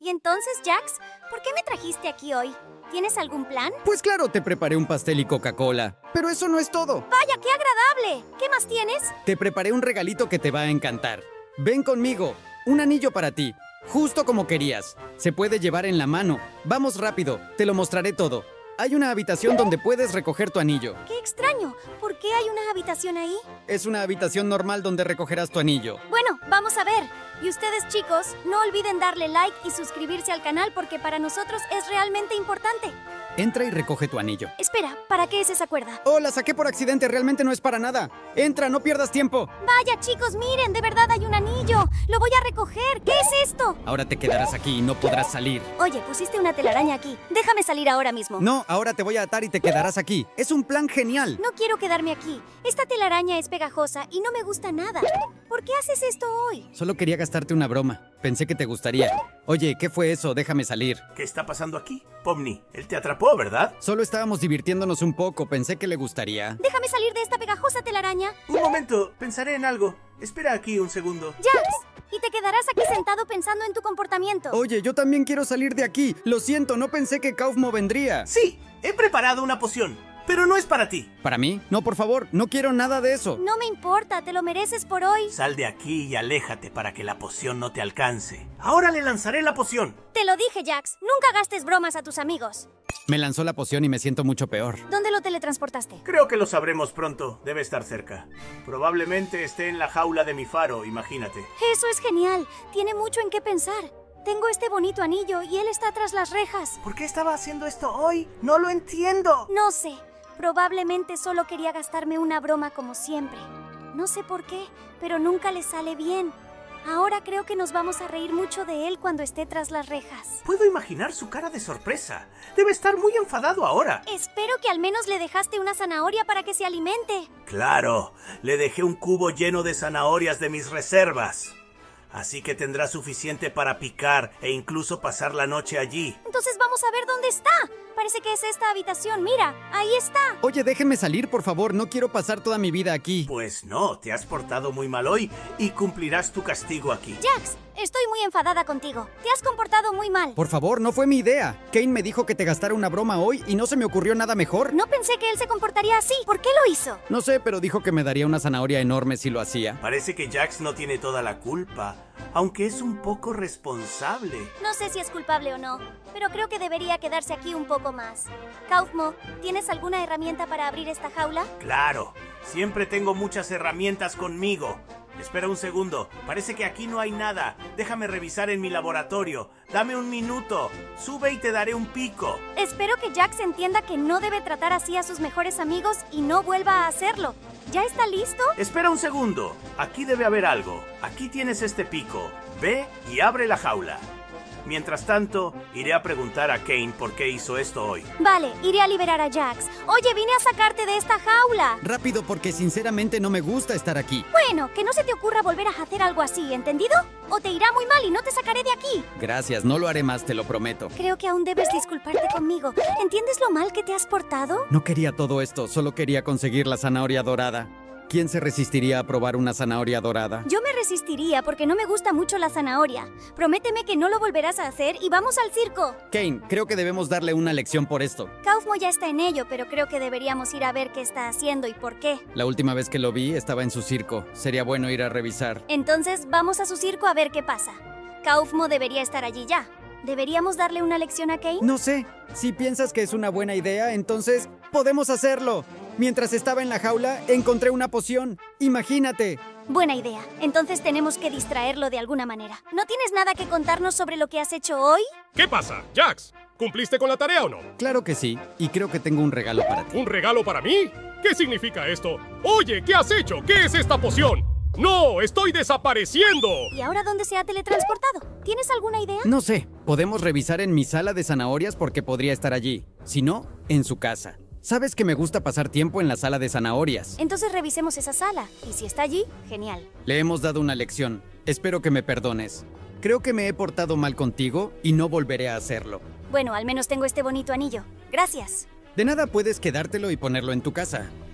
¿Y entonces, Jax? ¿Por qué me trajiste aquí hoy? ¿Tienes algún plan? Pues claro, te preparé un pastel y Coca-Cola. Pero eso no es todo. ¡Vaya, qué agradable! ¿Qué más tienes? Te preparé un regalito que te va a encantar. Ven conmigo. Un anillo para ti. Justo como querías. Se puede llevar en la mano. Vamos rápido. Te lo mostraré todo. Hay una habitación donde puedes recoger tu anillo. ¡Qué extraño! ¿Por qué hay una habitación ahí? Es una habitación normal donde recogerás tu anillo. Bueno, vamos a ver. Y ustedes, chicos, no olviden darle like y suscribirse al canal porque para nosotros es realmente importante. Entra y recoge tu anillo. Espera, ¿para qué es esa cuerda? Oh, la saqué por accidente. Realmente no es para nada. Entra, no pierdas tiempo. Vaya, chicos, miren, de verdad hay un anillo. Lo voy a recoger. ¿Qué es esto? Ahora te quedarás aquí y no podrás salir. Oye, pusiste una telaraña aquí. Déjame salir ahora mismo. No, ahora te voy a atar y te quedarás aquí. Es un plan genial. No quiero quedarme aquí. Esta telaraña es pegajosa y no me gusta nada. ¿Por qué haces esto hoy? Solo quería gastarte una broma. Pensé que te gustaría. Oye, ¿qué fue eso? Déjame salir. ¿Qué está pasando aquí? Pomni, él te atrapó, ¿verdad? Solo estábamos divirtiéndonos un poco. Pensé que le gustaría. Déjame salir de esta pegajosa telaraña. Un momento, pensaré en algo. Espera aquí un segundo. Jax, y te quedarás aquí sentado pensando en tu comportamiento. Oye, yo también quiero salir de aquí. Lo siento, no pensé que Kaufmo vendría. Sí, he preparado una poción, pero no es para ti. ¿Para mí? No, por favor, no quiero nada de eso. No me importa, te lo mereces por hoy. Sal de aquí y aléjate para que la poción no te alcance. Ahora le lanzaré la poción. Te lo dije, Jax. Nunca gastes bromas a tus amigos. Me lanzó la poción y me siento mucho peor. ¿Dónde lo teletransportaste? Creo que lo sabremos pronto. Debe estar cerca. Probablemente esté en la jaula de mi faro, imagínate. Eso es genial. Tiene mucho en qué pensar. Tengo este bonito anillo y él está tras las rejas. ¿Por qué estaba haciendo esto hoy? No lo entiendo. No sé. Probablemente solo quería gastarme una broma como siempre. No sé por qué, pero nunca le sale bien. Ahora creo que nos vamos a reír mucho de él cuando esté tras las rejas. Puedo imaginar su cara de sorpresa. Debe estar muy enfadado ahora. Espero que al menos le dejaste una zanahoria para que se alimente. Claro, le dejé un cubo lleno de zanahorias de mis reservas. Así que tendrá suficiente para picar e incluso pasar la noche allí. Entonces vamos a ver dónde está. Parece que es esta habitación. Mira, ahí está. Oye, déjenme salir, por favor. No quiero pasar toda mi vida aquí. Pues no, te has portado muy mal hoy y cumplirás tu castigo aquí. Jax, estoy muy enfadada contigo. Te has comportado muy mal. Por favor, no fue mi idea. Kane me dijo que te gastara una broma hoy y no se me ocurrió nada mejor. No pensé que él se comportaría así. ¿Por qué lo hizo? No sé, pero dijo que me daría una zanahoria enorme si lo hacía. Parece que Jax no tiene toda la culpa, aunque es un poco responsable. No sé si es culpable o no, pero creo que debería quedarse aquí un poco más. Kaufmo, ¿tienes alguna herramienta para abrir esta jaula? Claro, siempre tengo muchas herramientas conmigo. Espera un segundo, parece que aquí no hay nada. Déjame revisar en mi laboratorio. Dame un minuto. Sube y te daré un pico. Espero que Jax entienda que no debe tratar así a sus mejores amigos y no vuelva a hacerlo. ¿Ya está listo? Espera un segundo. Aquí debe haber algo. Aquí tienes este pico. Ve y abre la jaula. Mientras tanto, iré a preguntar a Kane por qué hizo esto hoy. Vale, iré a liberar a Jax. Oye, vine a sacarte de esta jaula. Rápido, porque sinceramente no me gusta estar aquí. Bueno, que no se te ocurra volver a hacer algo así, ¿entendido? O te irá muy mal y no te sacaré de aquí. Gracias, no lo haré más, te lo prometo. Creo que aún debes disculparte conmigo. ¿Entiendes lo mal que te has portado? No quería todo esto, solo quería conseguir la zanahoria dorada. ¿Quién se resistiría a probar una zanahoria dorada? Yo me resistiría porque no me gusta mucho la zanahoria. Prométeme que no lo volverás a hacer y vamos al circo. Kane, creo que debemos darle una lección por esto. Kaufmo ya está en ello, pero creo que deberíamos ir a ver qué está haciendo y por qué. La última vez que lo vi estaba en su circo. Sería bueno ir a revisar. Entonces vamos a su circo a ver qué pasa. Kaufmo debería estar allí ya. ¿Deberíamos darle una lección a Kane? No sé. Si piensas que es una buena idea, entonces podemos hacerlo. Mientras estaba en la jaula, encontré una poción. Imagínate. Buena idea. Entonces tenemos que distraerlo de alguna manera. ¿No tienes nada que contarnos sobre lo que has hecho hoy? ¿Qué pasa, Jax? ¿Cumpliste con la tarea o no? Claro que sí, y creo que tengo un regalo para ti. ¿Un regalo para mí? ¿Qué significa esto? Oye, ¿qué has hecho? ¿Qué es esta poción? ¡No! ¡Estoy desapareciendo! ¿Y ahora dónde se ha teletransportado? ¿Tienes alguna idea? No sé. Podemos revisar en mi sala de zanahorias porque podría estar allí. Si no, en su casa. Sabes que me gusta pasar tiempo en la sala de zanahorias. Entonces revisemos esa sala. Y si está allí, genial. Le hemos dado una lección. Espero que me perdones. Creo que me he portado mal contigo y no volveré a hacerlo. Bueno, al menos tengo este bonito anillo. Gracias. De nada, puedes quedártelo y ponerlo en tu casa.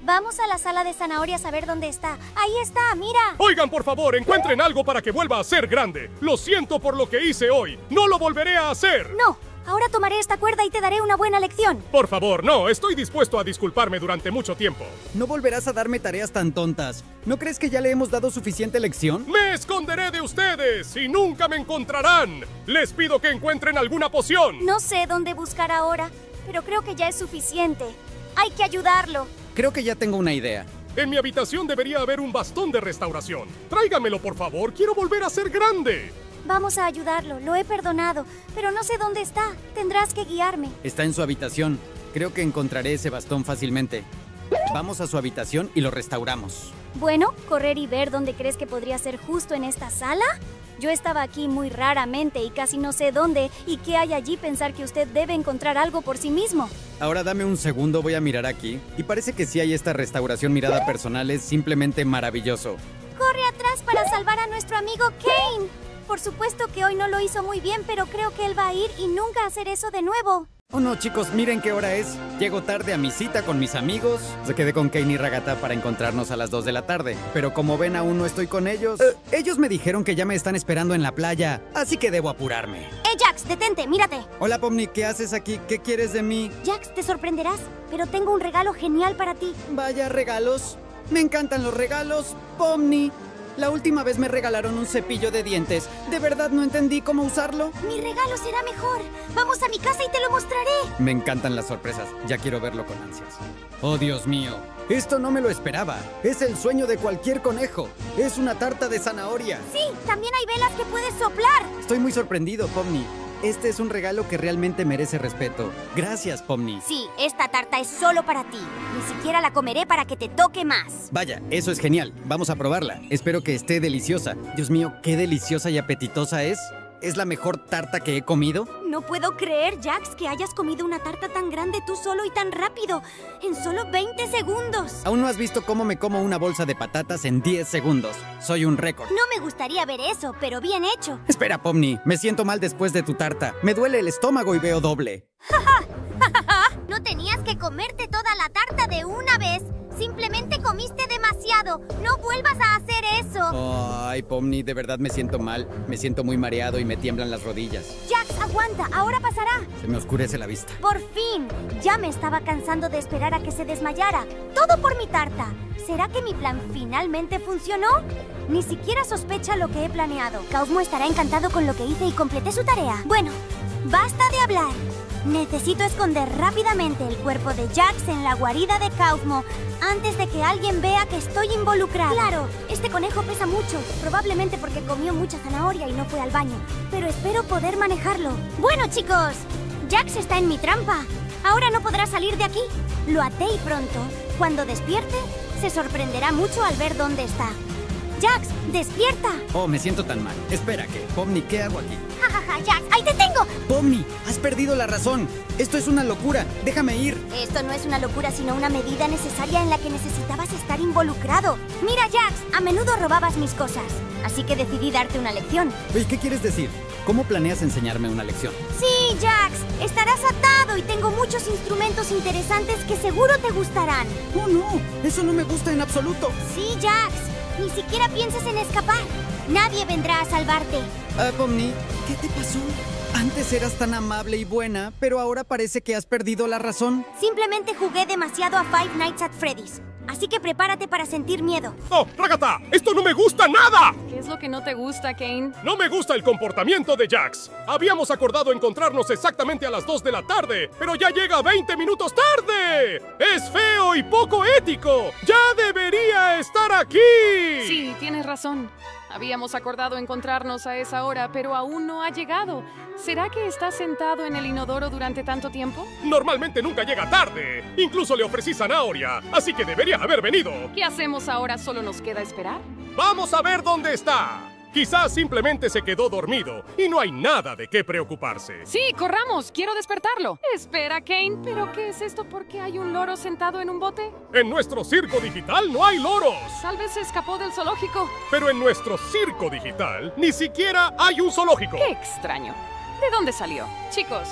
Vamos a la sala de zanahorias a ver dónde está. Ahí está, mira. Oigan, por favor, encuentren algo para que vuelva a ser grande. Lo siento por lo que hice hoy. No lo volveré a hacer. No, ahora tomaré esta cuerda y te daré una buena lección. Por favor, no. Estoy dispuesto a disculparme durante mucho tiempo. No volverás a darme tareas tan tontas. ¿No crees que ya le hemos dado suficiente lección? Me esconderé de ustedes y nunca me encontrarán. Les pido que encuentren alguna poción. No sé dónde buscar ahora, pero creo que ya es suficiente. Hay que ayudarlo. Creo que ya tengo una idea. En mi habitación debería haber un bastón de restauración. Tráigamelo, por favor. Quiero volver a ser grande. Vamos a ayudarlo, lo he perdonado, pero no sé dónde está. Tendrás que guiarme. Está en su habitación. Creo que encontraré ese bastón fácilmente. Vamos a su habitación y lo restauramos. Bueno, correr y ver dónde crees que podría ser justo en esta sala. Yo estaba aquí muy raramente y casi no sé dónde y qué hay allí pensar que usted debe encontrar algo por sí mismo. Ahora dame un segundo, voy a mirar aquí. Y parece que sí hay esta restauración mirada personal, es simplemente maravilloso. Corre atrás para salvar a nuestro amigo Kane. Por supuesto que hoy no lo hizo muy bien, pero creo que él va a ir y nunca hacer eso de nuevo. Oh no, chicos, miren qué hora es. Llego tarde a mi cita con mis amigos. Se quedé con Kane y Ragata para encontrarnos a las 2 de la tarde. Pero como ven, aún no estoy con ellos. Ellos me dijeron que ya me están esperando en la playa, así que debo apurarme. Jax, detente, mírate. Hola, Pomni, ¿qué haces aquí? ¿Qué quieres de mí? Jax, te sorprenderás, pero tengo un regalo genial para ti. Vaya regalos. Me encantan los regalos, Pomni. La última vez me regalaron un cepillo de dientes. De verdad no entendí cómo usarlo. Mi regalo será mejor. Vamos a mi casa y te lo mostraré. Me encantan las sorpresas. Ya quiero verlo con ansias. Oh, Dios mío. Esto no me lo esperaba. Es el sueño de cualquier conejo. Es una tarta de zanahoria. Sí, también hay velas que puedes soplar. Estoy muy sorprendido, Pomni. Este es un regalo que realmente merece respeto. Gracias, Pomni. Sí, esta tarta es solo para ti. Ni siquiera la comeré para que te toque más. Vaya, eso es genial. Vamos a probarla. Espero que esté deliciosa. Dios mío, qué deliciosa y apetitosa es. ¿Es la mejor tarta que he comido? No puedo creer, Jax, que hayas comido una tarta tan grande tú solo y tan rápido. En solo 20 segundos. Aún no has visto cómo me como una bolsa de patatas en 10 segundos. Soy un récord. No me gustaría ver eso, pero bien hecho. Espera, Pomni. Me siento mal después de tu tarta. Me duele el estómago y veo doble. No tenías que comerte toda la tarta de una vez. Simplemente comiste demasiado. No vuelvas a hacer eso. Ay, Pomni, de verdad me siento mal. Me siento muy mareado y me tiemblan las rodillas. Jax, aguanta. Ahora pasará. Se me oscurece la vista. Por fin. Ya me estaba cansando de esperar a que se desmayara. Todo por mi tarta. ¿Será que mi plan finalmente funcionó? Ni siquiera sospecha lo que he planeado. Kaufmo estará encantado con lo que hice y completé su tarea. Bueno, basta de hablar. Necesito esconder rápidamente el cuerpo de Jax en la guarida de Kaufmo antes de que alguien vea que estoy involucrada. Claro, este conejo pesa mucho, probablemente porque comió mucha zanahoria y no fue al baño. Pero espero poder manejarlo. Bueno, chicos, Jax está en mi trampa. Ahora no podrá salir de aquí. Lo até y pronto, cuando despierte, se sorprenderá mucho al ver dónde está. Jax, despierta. Oh, me siento tan mal. Espera, Pomni, ¿qué hago aquí? Jajaja, Jax, ahí te tengo. Pomni, has perdido la razón. Esto es una locura. Déjame ir. Esto no es una locura, sino una medida necesaria en la que necesitabas estar involucrado. Mira, Jax, a menudo robabas mis cosas, así que decidí darte una lección. Oye, ¿qué quieres decir? ¿Cómo planeas enseñarme una lección? Sí, Jax, estarás atado y tengo muchos instrumentos interesantes que seguro te gustarán. Oh, no, eso no me gusta en absoluto. Sí, Jax, ni siquiera pienses en escapar. Nadie vendrá a salvarte. Pomni, ¿qué te pasó? Antes eras tan amable y buena, pero ahora parece que has perdido la razón. Simplemente jugué demasiado a Five Nights at Freddy's. Así que prepárate para sentir miedo. ¡Oh, Ragata! ¡Esto no me gusta nada! ¿Qué es lo que no te gusta, Kane? No me gusta el comportamiento de Jax. Habíamos acordado encontrarnos exactamente a las 2 de la tarde, pero ya llega 20 minutos tarde. ¡Es feo y poco ético! ¡Ya debería estar aquí! Sí, tienes razón. Habíamos acordado encontrarnos a esa hora, pero aún no ha llegado. ¿Será que está sentado en el inodoro durante tanto tiempo? Normalmente nunca llega tarde. Incluso le ofrecí zanahoria, así que debería haber venido. ¿Qué hacemos ahora? ¿Solo nos queda esperar? ¡Vamos a ver dónde está! Quizás simplemente se quedó dormido y no hay nada de qué preocuparse. Sí, corramos. Quiero despertarlo. Espera, Kane, ¿pero qué es esto? ¿Por qué hay un loro sentado en un bote? En nuestro circo digital no hay loros. Tal vez se escapó del zoológico. Pero en nuestro circo digital ni siquiera hay un zoológico. ¡Qué extraño! ¿De dónde salió? Chicos,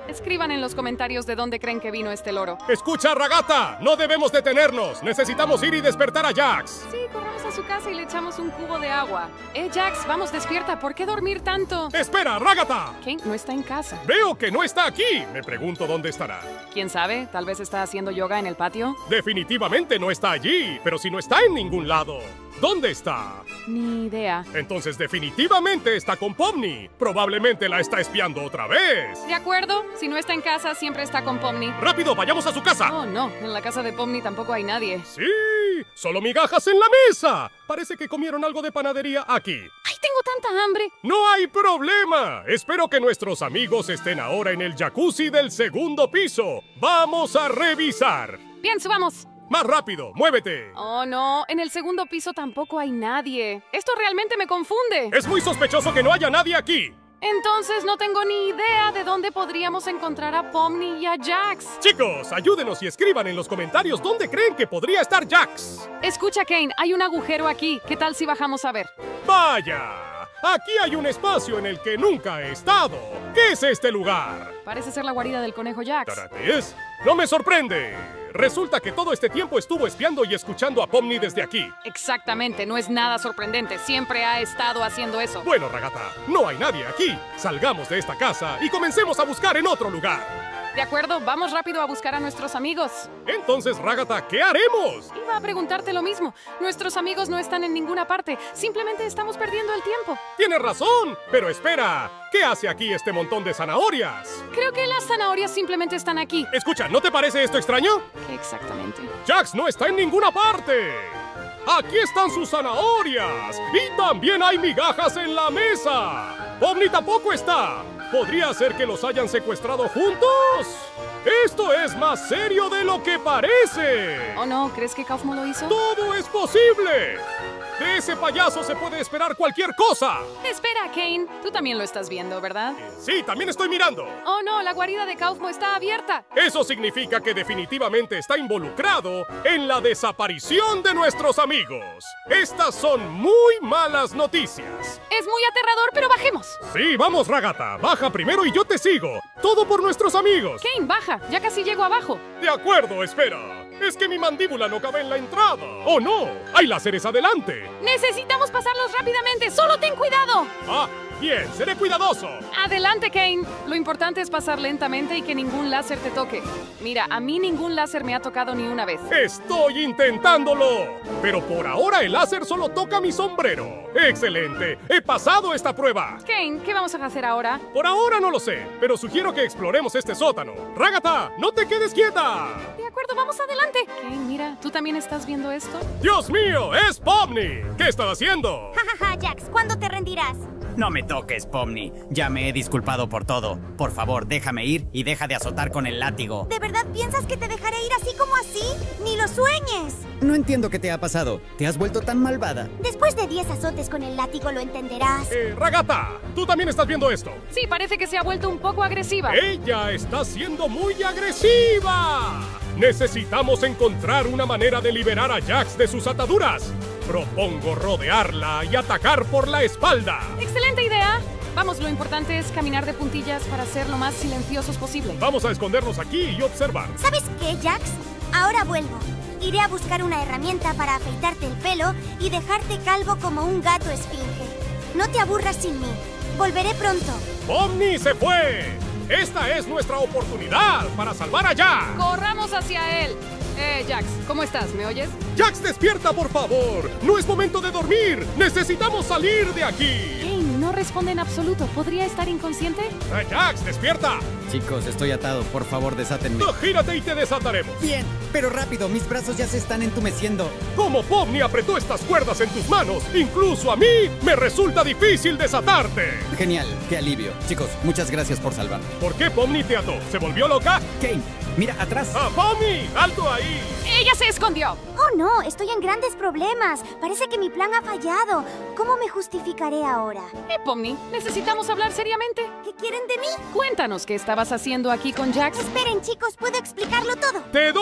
Escriban en los comentarios de dónde creen que vino este loro. ¡Escucha, Ragata! ¡No debemos detenernos! ¡Necesitamos ir y despertar a Jax! Sí, corramos a su casa y le echamos un cubo de agua. Jax, vamos, despierta. ¿Por qué dormir tanto? ¡Espera, Ragata! Kane no está en casa. Veo que no está aquí. Me pregunto dónde estará. ¿Quién sabe? Tal vez está haciendo yoga en el patio. Definitivamente no está allí, pero si no está en ningún lado, ¿dónde está? Ni idea. Entonces definitivamente está con Pomni. Probablemente la está espiando otra vez. De acuerdo, si no está en casa, siempre está con Pomni. ¡Rápido, vayamos a su casa! Oh, no, en la casa de Pomni tampoco hay nadie. ¡Sí! ¡Solo migajas en la mesa! Parece que comieron algo de panadería aquí. ¡Ay, tengo tanta hambre! ¡No hay problema! Espero que nuestros amigos estén ahora en el jacuzzi del segundo piso. ¡Vamos a revisar! Bien, subamos. ¡Más rápido! ¡Muévete! Oh, no, en el segundo piso tampoco hay nadie. Esto realmente me confunde. Es muy sospechoso que no haya nadie aquí. Entonces no tengo ni idea de dónde podríamos encontrar a Pomni y a Jax. Chicos, ayúdenos y escriban en los comentarios dónde creen que podría estar Jax. Escucha, Kane, hay un agujero aquí. ¿Qué tal si bajamos a ver? ¡Vaya! Aquí hay un espacio en el que nunca he estado. ¿Qué es este lugar? Parece ser la guarida del conejo Jax. ¿Tarates? ¡No me sorprende! Resulta que todo este tiempo estuvo espiando y escuchando a Pomni desde aquí. Exactamente, no es nada sorprendente. Siempre ha estado haciendo eso. Bueno, Ragata, no hay nadie aquí. Salgamos de esta casa y comencemos a buscar en otro lugar. De acuerdo, vamos rápido a buscar a nuestros amigos. Entonces, Ragata, ¿qué haremos? Iba a preguntarte lo mismo. Nuestros amigos no están en ninguna parte. Simplemente estamos perdiendo el tiempo. Tienes razón, pero espera. ¿Qué hace aquí este montón de zanahorias? Creo que las zanahorias simplemente están aquí. Escucha, ¿no te parece esto extraño? ¿Qué exactamente? Jax no está en ninguna parte. Aquí están sus zanahorias. Y también hay migajas en la mesa. Pomni tampoco está. ¿Podría ser que los hayan secuestrado juntos? ¡Esto es más serio de lo que parece! ¿Oh no? ¿Crees que Kaufmo lo hizo? ¡Todo es posible! De ese payaso se puede esperar cualquier cosa. Espera, Kane. Tú también lo estás viendo, ¿verdad? Sí, también estoy mirando. Oh no, la guarida de Kaufmo está abierta. Eso significa que definitivamente está involucrado en la desaparición de nuestros amigos. Estas son muy malas noticias. Es muy aterrador, pero bajemos. Sí, vamos, Ragata. Baja primero y yo te sigo. Todo por nuestros amigos. Kane, baja. Ya casi llego abajo. De acuerdo, espera. Es que mi mandíbula no cabe en la entrada. ¡Oh, no! ¡Hay láseres adelante! Necesitamos pasarlos rápidamente. ¡Solo ten cuidado! ¡Ah! Bien, seré cuidadoso. Adelante, Kane. Lo importante es pasar lentamente y que ningún láser te toque. Mira, a mí ningún láser me ha tocado ni una vez. ¡Estoy intentándolo! Pero por ahora el láser solo toca mi sombrero. ¡Excelente! ¡He pasado esta prueba! Kane, ¿qué vamos a hacer ahora? Por ahora no lo sé, pero sugiero que exploremos este sótano. ¡Ragata, no te quedes quieta! De acuerdo, vamos adelante. Kane, mira, ¿tú también estás viendo esto? ¡Dios mío! ¡Es Pomni! ¿Qué estás haciendo? Jajaja, Jax, ¿cuándo te rendirás? No me toques, Pomni. Ya me he disculpado por todo. Por favor, déjame ir y deja de azotar con el látigo. ¿De verdad piensas que te dejaré ir así como así? ¡Ni lo sueñes! No entiendo qué te ha pasado. ¿Te has vuelto tan malvada? Después de 10 azotes con el látigo lo entenderás. Ragata, ¿tú también estás viendo esto? Sí, parece que se ha vuelto un poco agresiva. ¡Ella está siendo muy agresiva! Necesitamos encontrar una manera de liberar a Jax de sus ataduras. Propongo rodearla y atacar por la espalda. ¡Excelente idea! Vamos, lo importante es caminar de puntillas para ser lo más silenciosos posible. Vamos a escondernos aquí y observar. ¿Sabes qué, Jax? Ahora vuelvo. Iré a buscar una herramienta para afeitarte el pelo y dejarte calvo como un gato esfinge. No te aburras sin mí. Volveré pronto. ¡Pomni se fue! ¡Esta es nuestra oportunidad para salvar a Jax! ¡Corramos hacia él! Jax, ¿cómo estás? ¿Me oyes? ¡Jax, despierta, por favor! ¡No es momento de dormir! ¡Necesitamos salir de aquí! Kane, no responde en absoluto. ¿Podría estar inconsciente? ¡Jax, despierta! Chicos, estoy atado. Por favor, desátenme. ¡Gírate y te desataremos! Bien, pero rápido. Mis brazos ya se están entumeciendo. Como Pomni apretó estas cuerdas en tus manos, incluso a mí me resulta difícil desatarte. Genial, qué alivio. Chicos, muchas gracias por salvarme. ¿Por qué Pomni te ató? ¿Se volvió loca? Kane, mira, atrás. ¡Ah, Pomni! ¡Alto ahí! ¡Ella se escondió! Oh no, estoy en grandes problemas. Parece que mi plan ha fallado. ¿Cómo me justificaré ahora? Pomni, necesitamos hablar seriamente. ¿Qué quieren de mí? Cuéntanos qué estabas haciendo aquí con Jax. Esperen, chicos, puedo explicarlo todo. ¡Te doy 30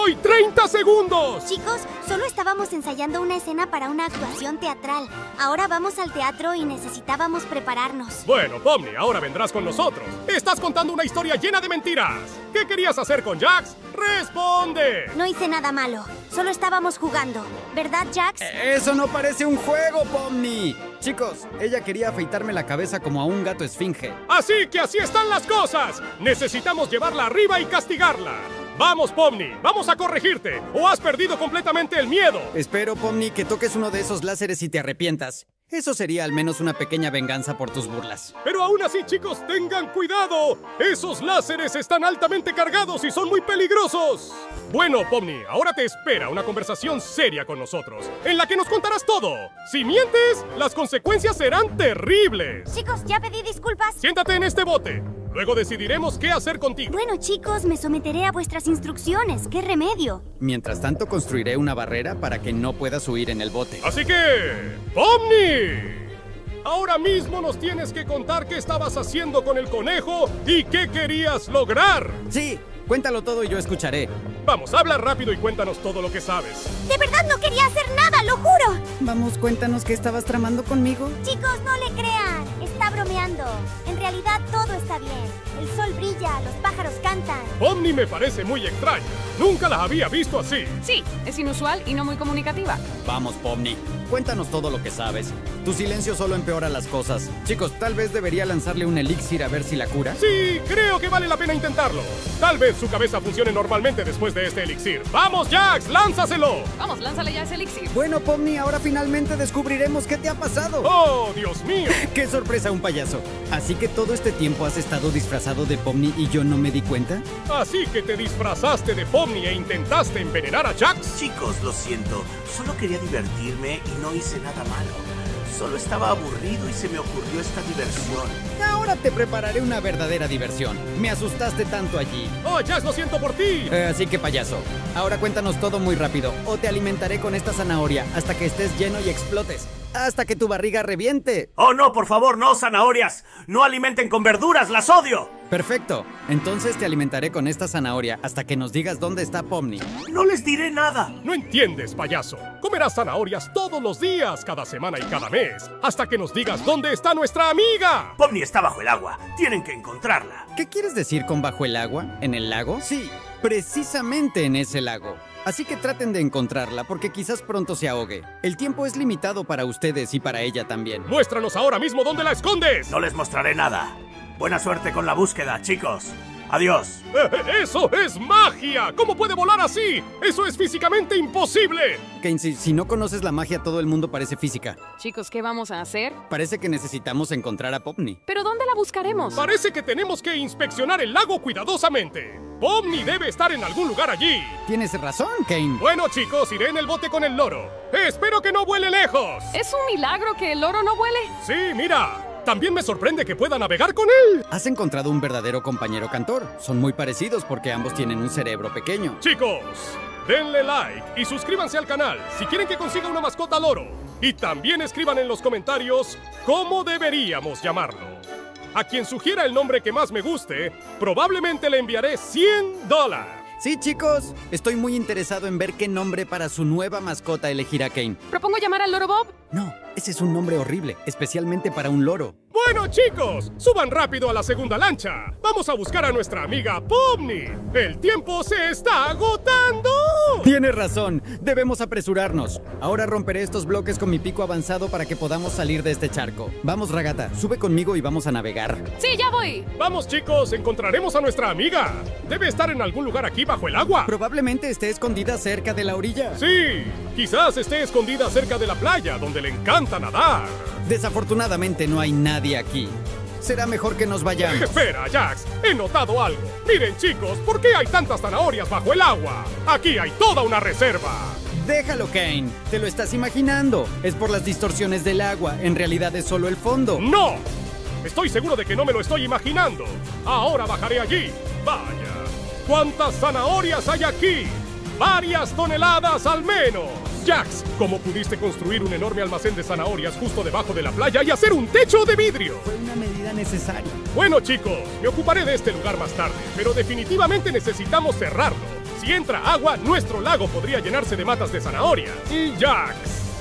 30 segundos! Chicos, solo estábamos ensayando una escena para una actuación teatral. Ahora vamos al teatro y necesitábamos prepararnos. Bueno, Pomni, ahora vendrás con nosotros. Estás contando una historia llena de mentiras. ¿Qué querías hacer con Jax? ¡Responde! No hice nada malo. Solo estábamos jugando. ¿Verdad, Jax? Eso no parece un juego, Pomni. Chicos, ella quería afeitarme la cabeza como a un gato esfinge. Así que así están las cosas. Necesitamos llevarla arriba y castigarla. Vamos, Pomni, vamos a corregirte. ¿O has perdido completamente el miedo? Espero, Pomni, que toques uno de esos láseres y te arrepientas. Eso sería al menos una pequeña venganza por tus burlas. Pero aún así, chicos, tengan cuidado. Esos láseres están altamente cargados y son muy peligrosos. Bueno, Pomni, ahora te espera una conversación seria con nosotros, en la que nos contarás todo. Si mientes, las consecuencias serán terribles. Chicos, ya pedí disculpas. Siéntate en este bote. Luego decidiremos qué hacer contigo. Bueno, chicos, me someteré a vuestras instrucciones. ¿Qué remedio? Mientras tanto, construiré una barrera para que no puedas huir en el bote. Así que, Pomni, ahora mismo nos tienes que contar qué estabas haciendo con el conejo y qué querías lograr. Sí, cuéntalo todo y yo escucharé. Vamos, habla rápido y cuéntanos todo lo que sabes. De verdad no quería hacer nada, lo juro. Vamos, cuéntanos qué estabas tramando conmigo. Chicos, no le crean. Está bromeando. En realidad todo está bien. El sol brilla, los pájaros cantan. Pomni me parece muy extraña. Nunca la había visto así. Sí, es inusual y no muy comunicativa. Vamos, Pomni, cuéntanos todo lo que sabes. Tu silencio solo empeora las cosas. Chicos, tal vez debería lanzarle un elixir a ver si la cura. Sí, creo que vale la pena intentarlo. Tal vez su cabeza funcione normalmente después de este elixir. ¡Vamos, Jax! ¡Lánzaselo! Vamos, lánzale ya ese elixir. Bueno, Pomni, ahora finalmente descubriremos qué te ha pasado. ¡Oh, Dios mío! ¡Qué sorpresa, un payaso! ¿Así que todo este tiempo has estado disfrazado de Pomni y yo no me di cuenta? Así que te disfrazaste de Pomni e intentaste envenenar a Jax. Chicos, lo siento. Solo quería divertirme y no hice nada malo. Solo estaba aburrido y se me ocurrió esta diversión. Ahora te prepararé una verdadera diversión. Me asustaste tanto allí. ¡Oh, Jax, lo siento por ti! Así que, payaso, ahora cuéntanos todo muy rápido o te alimentaré con esta zanahoria hasta que estés lleno y explotes. Hasta que tu barriga reviente. ¡Oh, no, por favor, no, zanahorias! ¡No alimenten con verduras, las odio! Perfecto. Entonces te alimentaré con esta zanahoria hasta que nos digas dónde está Pomni. ¡No les diré nada! No entiendes, payaso. Comerás zanahorias todos los días, cada semana y cada mes, hasta que nos digas dónde está nuestra amiga. Pomni está bajo el agua. Tienen que encontrarla. ¿Qué quieres decir con bajo el agua? ¿En el lago? Sí, precisamente en ese lago. Así que traten de encontrarla porque quizás pronto se ahogue. El tiempo es limitado para ustedes y para ella también. Muéstranos ahora mismo dónde la escondes. No les mostraré nada. Buena suerte con la búsqueda, chicos. Adiós. ¡Eso es magia! ¿Cómo puede volar así? ¡Eso es físicamente imposible! Kane, si no conoces la magia, todo el mundo parece física. Chicos, ¿qué vamos a hacer? Parece que necesitamos encontrar a Pomni. ¿Pero dónde la buscaremos? Parece que tenemos que inspeccionar el lago cuidadosamente. Pomni debe estar en algún lugar allí. Tienes razón, Kane. Bueno, chicos, iré en el bote con el loro. Espero que no vuele lejos. ¿Es un milagro que el loro no vuele? Sí, mira. También me sorprende que pueda navegar con él. Has encontrado un verdadero compañero cantor. Son muy parecidos porque ambos tienen un cerebro pequeño. Chicos, denle like y suscríbanse al canal si quieren que consiga una mascota loro. Y también escriban en los comentarios cómo deberíamos llamarlo. A quien sugiera el nombre que más me guste, probablemente le enviaré $100. Sí, chicos, estoy muy interesado en ver qué nombre para su nueva mascota elegirá Kane. ¿Propongo llamar al loro Bob? No, ese es un nombre horrible, especialmente para un loro. Bueno, chicos, suban rápido a la segunda lancha. Vamos a buscar a nuestra amiga Pomni. El tiempo se está agotando. Tienes razón, debemos apresurarnos. Ahora romperé estos bloques con mi pico avanzado para que podamos salir de este charco. Vamos, Ragata, sube conmigo y vamos a navegar. Sí, ya voy. Vamos, chicos, encontraremos a nuestra amiga. Debe estar en algún lugar aquí bajo el agua. Probablemente esté escondida cerca de la orilla. Sí, quizás esté escondida cerca de la playa, donde le encanta nadar. Desafortunadamente no hay nadie aquí. Será mejor que nos vayamos. Espera, Jax, he notado algo. Miren, chicos, ¿por qué hay tantas zanahorias bajo el agua? Aquí hay toda una reserva. Déjalo, Kane. Te lo estás imaginando. Es por las distorsiones del agua. En realidad es solo el fondo. ¡No! Estoy seguro de que no me lo estoy imaginando. Ahora bajaré allí. Vaya, ¿cuántas zanahorias hay aquí? ¡Varias toneladas al menos! Jax, ¿cómo pudiste construir un enorme almacén de zanahorias justo debajo de la playa y hacer un techo de vidrio? Fue una medida necesaria. Bueno, chicos, me ocuparé de este lugar más tarde, pero definitivamente necesitamos cerrarlo. Si entra agua, nuestro lago podría llenarse de matas de zanahoria. Y Jax.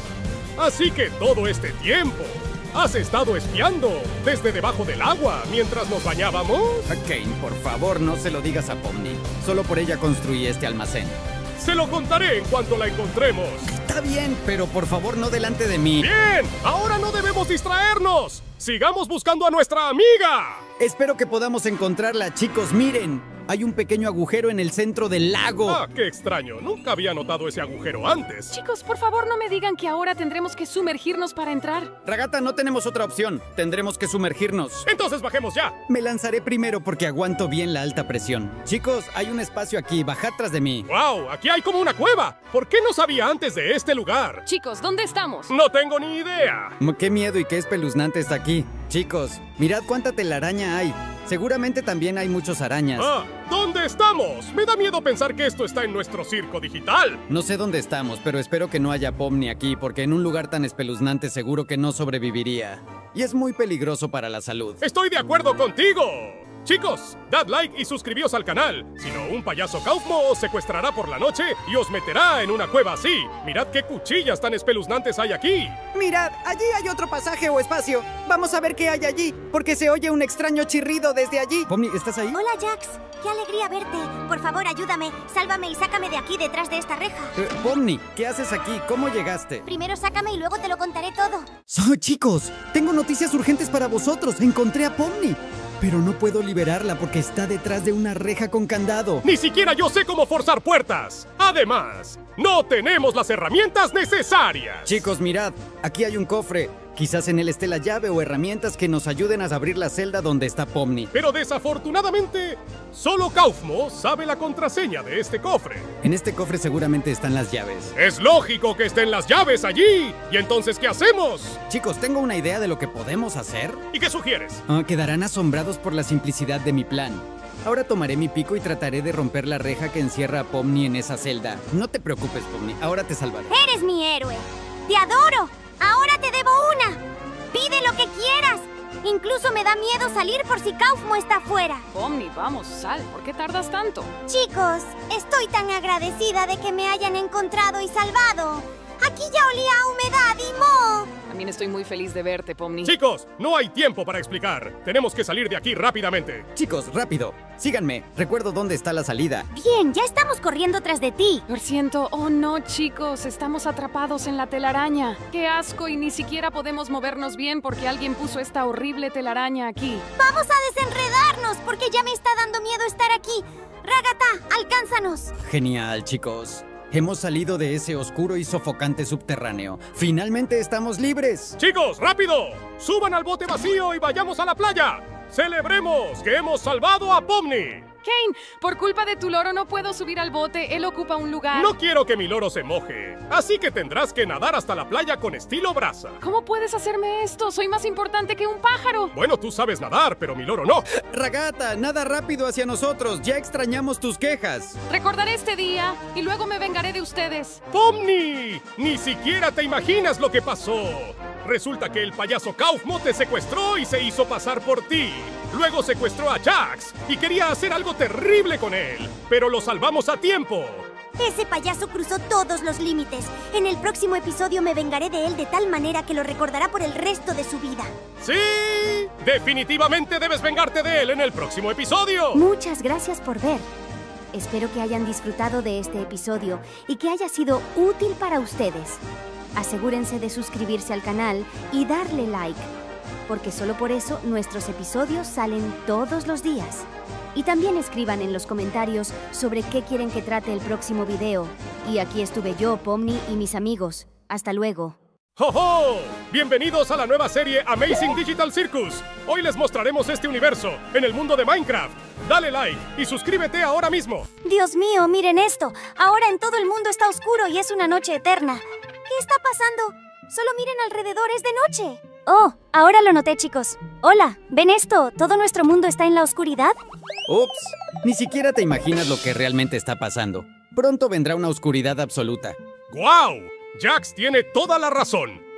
Así que todo este tiempo has estado espiando desde debajo del agua mientras nos bañábamos. Kane, por favor, no se lo digas a Pomni. Solo por ella construí este almacén. Se lo contaré en cuanto la encontremos. Está bien, pero por favor no delante de mí. ¡Bien! Ahora no debemos distraernos. ¡Sigamos buscando a nuestra amiga! Espero que podamos encontrarla, chicos. Miren, hay un pequeño agujero en el centro del lago. Ah, qué extraño. Nunca había notado ese agujero antes. Chicos, por favor, no me digan que ahora tendremos que sumergirnos para entrar. Ragata, no tenemos otra opción. Tendremos que sumergirnos. Entonces bajemos ya. Me lanzaré primero porque aguanto bien la alta presión. Chicos, hay un espacio aquí. Bajad tras de mí. ¡Wow! Aquí hay como una cueva. ¿Por qué no sabía antes de este lugar? Chicos, ¿dónde estamos? No tengo ni idea. Qué miedo y qué espeluznante está aquí. Chicos, mirad cuánta telaraña hay. Seguramente también hay muchos arañas. Ah, ¿dónde estamos? Me da miedo pensar que esto está en nuestro circo digital. No sé dónde estamos, pero espero que no haya Pomni aquí, porque en un lugar tan espeluznante seguro que no sobreviviría. Y es muy peligroso para la salud. Estoy de acuerdo contigo. Chicos, dad like y suscribíos al canal. Si no, un payaso Kaufmo os secuestrará por la noche y os meterá en una cueva así. Mirad qué cuchillas tan espeluznantes hay aquí. Mirad, allí hay otro pasaje o espacio. Vamos a ver qué hay allí, porque se oye un extraño chirrido desde allí. Pomni, ¿estás ahí? Hola, Jax. Qué alegría verte. Por favor, ayúdame. Sálvame y sácame de aquí, detrás de esta reja. Pomni, ¿qué haces aquí? ¿Cómo llegaste? Primero sácame y luego te lo contaré todo. Chicos, tengo noticias urgentes para vosotros. Encontré a Pomni. Pero no puedo liberarla porque está detrás de una reja con candado. Ni siquiera yo sé cómo forzar puertas. Además, no tenemos las herramientas necesarias. Chicos, mirad, aquí hay un cofre. Quizás en él esté la llave o herramientas que nos ayuden a abrir la celda donde está Pomni. Pero desafortunadamente, solo Kaufmo sabe la contraseña de este cofre. En este cofre seguramente están las llaves. Es lógico que estén las llaves allí. ¿Y entonces qué hacemos? Chicos, tengo una idea de lo que podemos hacer. ¿Y qué sugieres? Quedarán asombrados por la simplicidad de mi plan. Ahora tomaré mi pico y trataré de romper la reja que encierra a Pomni en esa celda. No te preocupes, Pomni. Ahora te salvaré. Eres mi héroe. ¡Te adoro! ¡Ahora te debo una! ¡Pide lo que quieras! Incluso me da miedo salir por si Kaufmo está afuera. Pomni, vamos, sal. ¿Por qué tardas tanto? Chicos, estoy tan agradecida de que me hayan encontrado y salvado. Aquí ya olía a humedad y moho. También estoy muy feliz de verte, Pomni. Chicos, no hay tiempo para explicar. Tenemos que salir de aquí rápidamente. Chicos, rápido. Síganme. Recuerdo dónde está la salida. Bien, ya estamos corriendo tras de ti. Lo siento. Oh, no, chicos. Estamos atrapados en la telaraña. ¡Qué asco! Y ni siquiera podemos movernos bien porque alguien puso esta horrible telaraña aquí. Vamos a desenredarnos porque ya me está dando miedo estar aquí. Ragata, alcánzanos. Genial, chicos. Hemos salido de ese oscuro y sofocante subterráneo. ¡Finalmente estamos libres! ¡Chicos, rápido! ¡Suban al bote vacío y vayamos a la playa! ¡Celebremos que hemos salvado a Pomni! Kane, por culpa de tu loro no puedo subir al bote. Él ocupa un lugar. No quiero que mi loro se moje. Así que tendrás que nadar hasta la playa con estilo brasa. ¿Cómo puedes hacerme esto? Soy más importante que un pájaro. Bueno, tú sabes nadar, pero mi loro no. Ragata, nada rápido hacia nosotros. Ya extrañamos tus quejas. Recordaré este día y luego me vengaré de ustedes. ¡Pomni! Ni siquiera te imaginas lo que pasó. Resulta que el payaso Kaufmo te secuestró y se hizo pasar por ti. Luego secuestró a Jax y quería hacer algo terrible con él, pero lo salvamos a tiempo. Ese payaso cruzó todos los límites. En el próximo episodio me vengaré de él de tal manera que lo recordará por el resto de su vida. ¡Sí! Definitivamente debes vengarte de él en el próximo episodio. Muchas gracias por ver. Espero que hayan disfrutado de este episodio y que haya sido útil para ustedes. Asegúrense de suscribirse al canal y darle like, porque solo por eso nuestros episodios salen todos los días. Y también escriban en los comentarios sobre qué quieren que trate el próximo video. Y aquí estuve yo, Pomni, y mis amigos. Hasta luego. ¡Ho, ho! Bienvenidos a la nueva serie Amazing Digital Circus. Hoy les mostraremos este universo en el mundo de Minecraft. Dale like y suscríbete ahora mismo. Dios mío, miren esto. Ahora en todo el mundo está oscuro y es una noche eterna. ¿Qué está pasando? Solo miren alrededor, es de noche. Oh, ahora lo noté, chicos. Hola, ¿ven esto? ¿Todo nuestro mundo está en la oscuridad? Ups, ni siquiera te imaginas lo que realmente está pasando. Pronto vendrá una oscuridad absoluta. ¡Guau! Jax tiene toda la razón.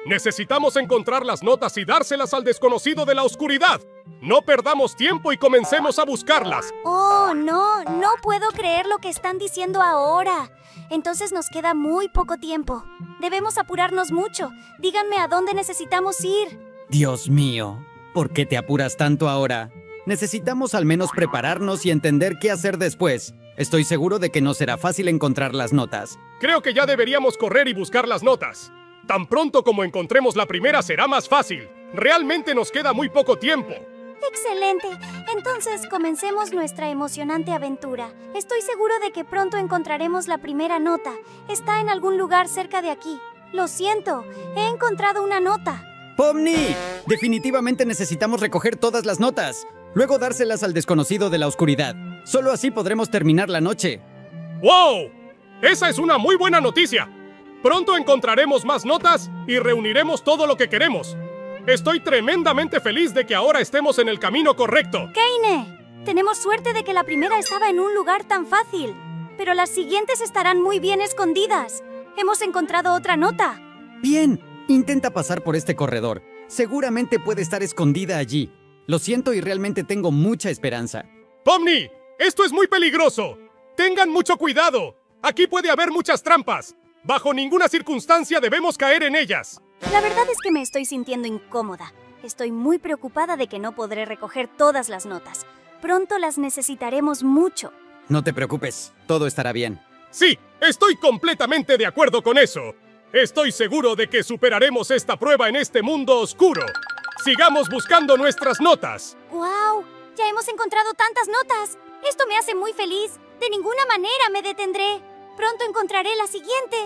Necesitamos encontrar las notas y dárselas al desconocido de la oscuridad. No perdamos tiempo y comencemos a buscarlas. Oh, no puedo creer lo que están diciendo ahora. Entonces nos queda muy poco tiempo. Debemos apurarnos mucho. Díganme a dónde necesitamos ir. Dios mío, ¿por qué te apuras tanto ahora? Necesitamos al menos prepararnos y entender qué hacer después. Estoy seguro de que no será fácil encontrar las notas. Creo que ya deberíamos correr y buscar las notas. Tan pronto como encontremos la primera será más fácil. Realmente nos queda muy poco tiempo. ¡Excelente! Entonces comencemos nuestra emocionante aventura. Estoy seguro de que pronto encontraremos la primera nota. Está en algún lugar cerca de aquí. Lo siento, he encontrado una nota. ¡Pomni! Definitivamente necesitamos recoger todas las notas. Luego dárselas al desconocido de la oscuridad. Solo así podremos terminar la noche. ¡Wow! Esa es una muy buena noticia. Pronto encontraremos más notas y reuniremos todo lo que queremos. Estoy tremendamente feliz de que ahora estemos en el camino correcto. ¡Keine! Tenemos suerte de que la primera estaba en un lugar tan fácil. Pero las siguientes estarán muy bien escondidas. Hemos encontrado otra nota. Bien, intenta pasar por este corredor. Seguramente puede estar escondida allí. Lo siento y realmente tengo mucha esperanza. ¡Pomni! ¡Esto es muy peligroso! ¡Tengan mucho cuidado! Aquí puede haber muchas trampas. Bajo ninguna circunstancia debemos caer en ellas. La verdad es que me estoy sintiendo incómoda. Estoy muy preocupada de que no podré recoger todas las notas. Pronto las necesitaremos mucho. No te preocupes, todo estará bien. Sí, estoy completamente de acuerdo con eso. Estoy seguro de que superaremos esta prueba en este mundo oscuro. Sigamos buscando nuestras notas. ¡Guau! ¡Ya hemos encontrado tantas notas! Esto me hace muy feliz. De ninguna manera me detendré. Pronto encontraré la siguiente.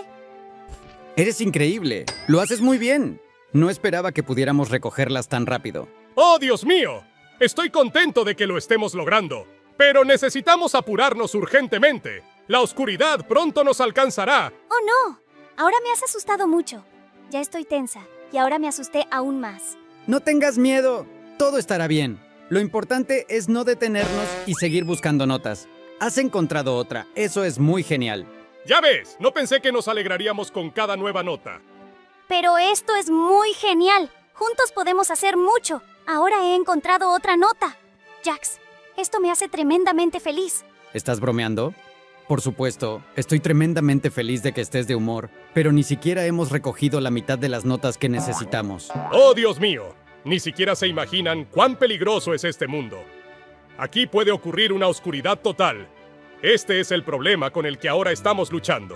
Eres increíble. Lo haces muy bien. No esperaba que pudiéramos recogerlas tan rápido. ¡Oh, Dios mío! Estoy contento de que lo estemos logrando. Pero necesitamos apurarnos urgentemente. La oscuridad pronto nos alcanzará. ¡Oh, no! Ahora me has asustado mucho. Ya estoy tensa. Y ahora me asusté aún más. No tengas miedo. Todo estará bien. Lo importante es no detenernos y seguir buscando notas. Has encontrado otra. Eso es muy genial. Ya ves, no pensé que nos alegraríamos con cada nueva nota. Pero esto es muy genial. Juntos podemos hacer mucho. Ahora he encontrado otra nota. Jax, esto me hace tremendamente feliz. ¿Estás bromeando? Por supuesto, estoy tremendamente feliz de que estés de humor, pero ni siquiera hemos recogido la mitad de las notas que necesitamos. ¡Oh, Dios mío! Ni siquiera se imaginan cuán peligroso es este mundo. Aquí puede ocurrir una oscuridad total. Este es el problema con el que ahora estamos luchando.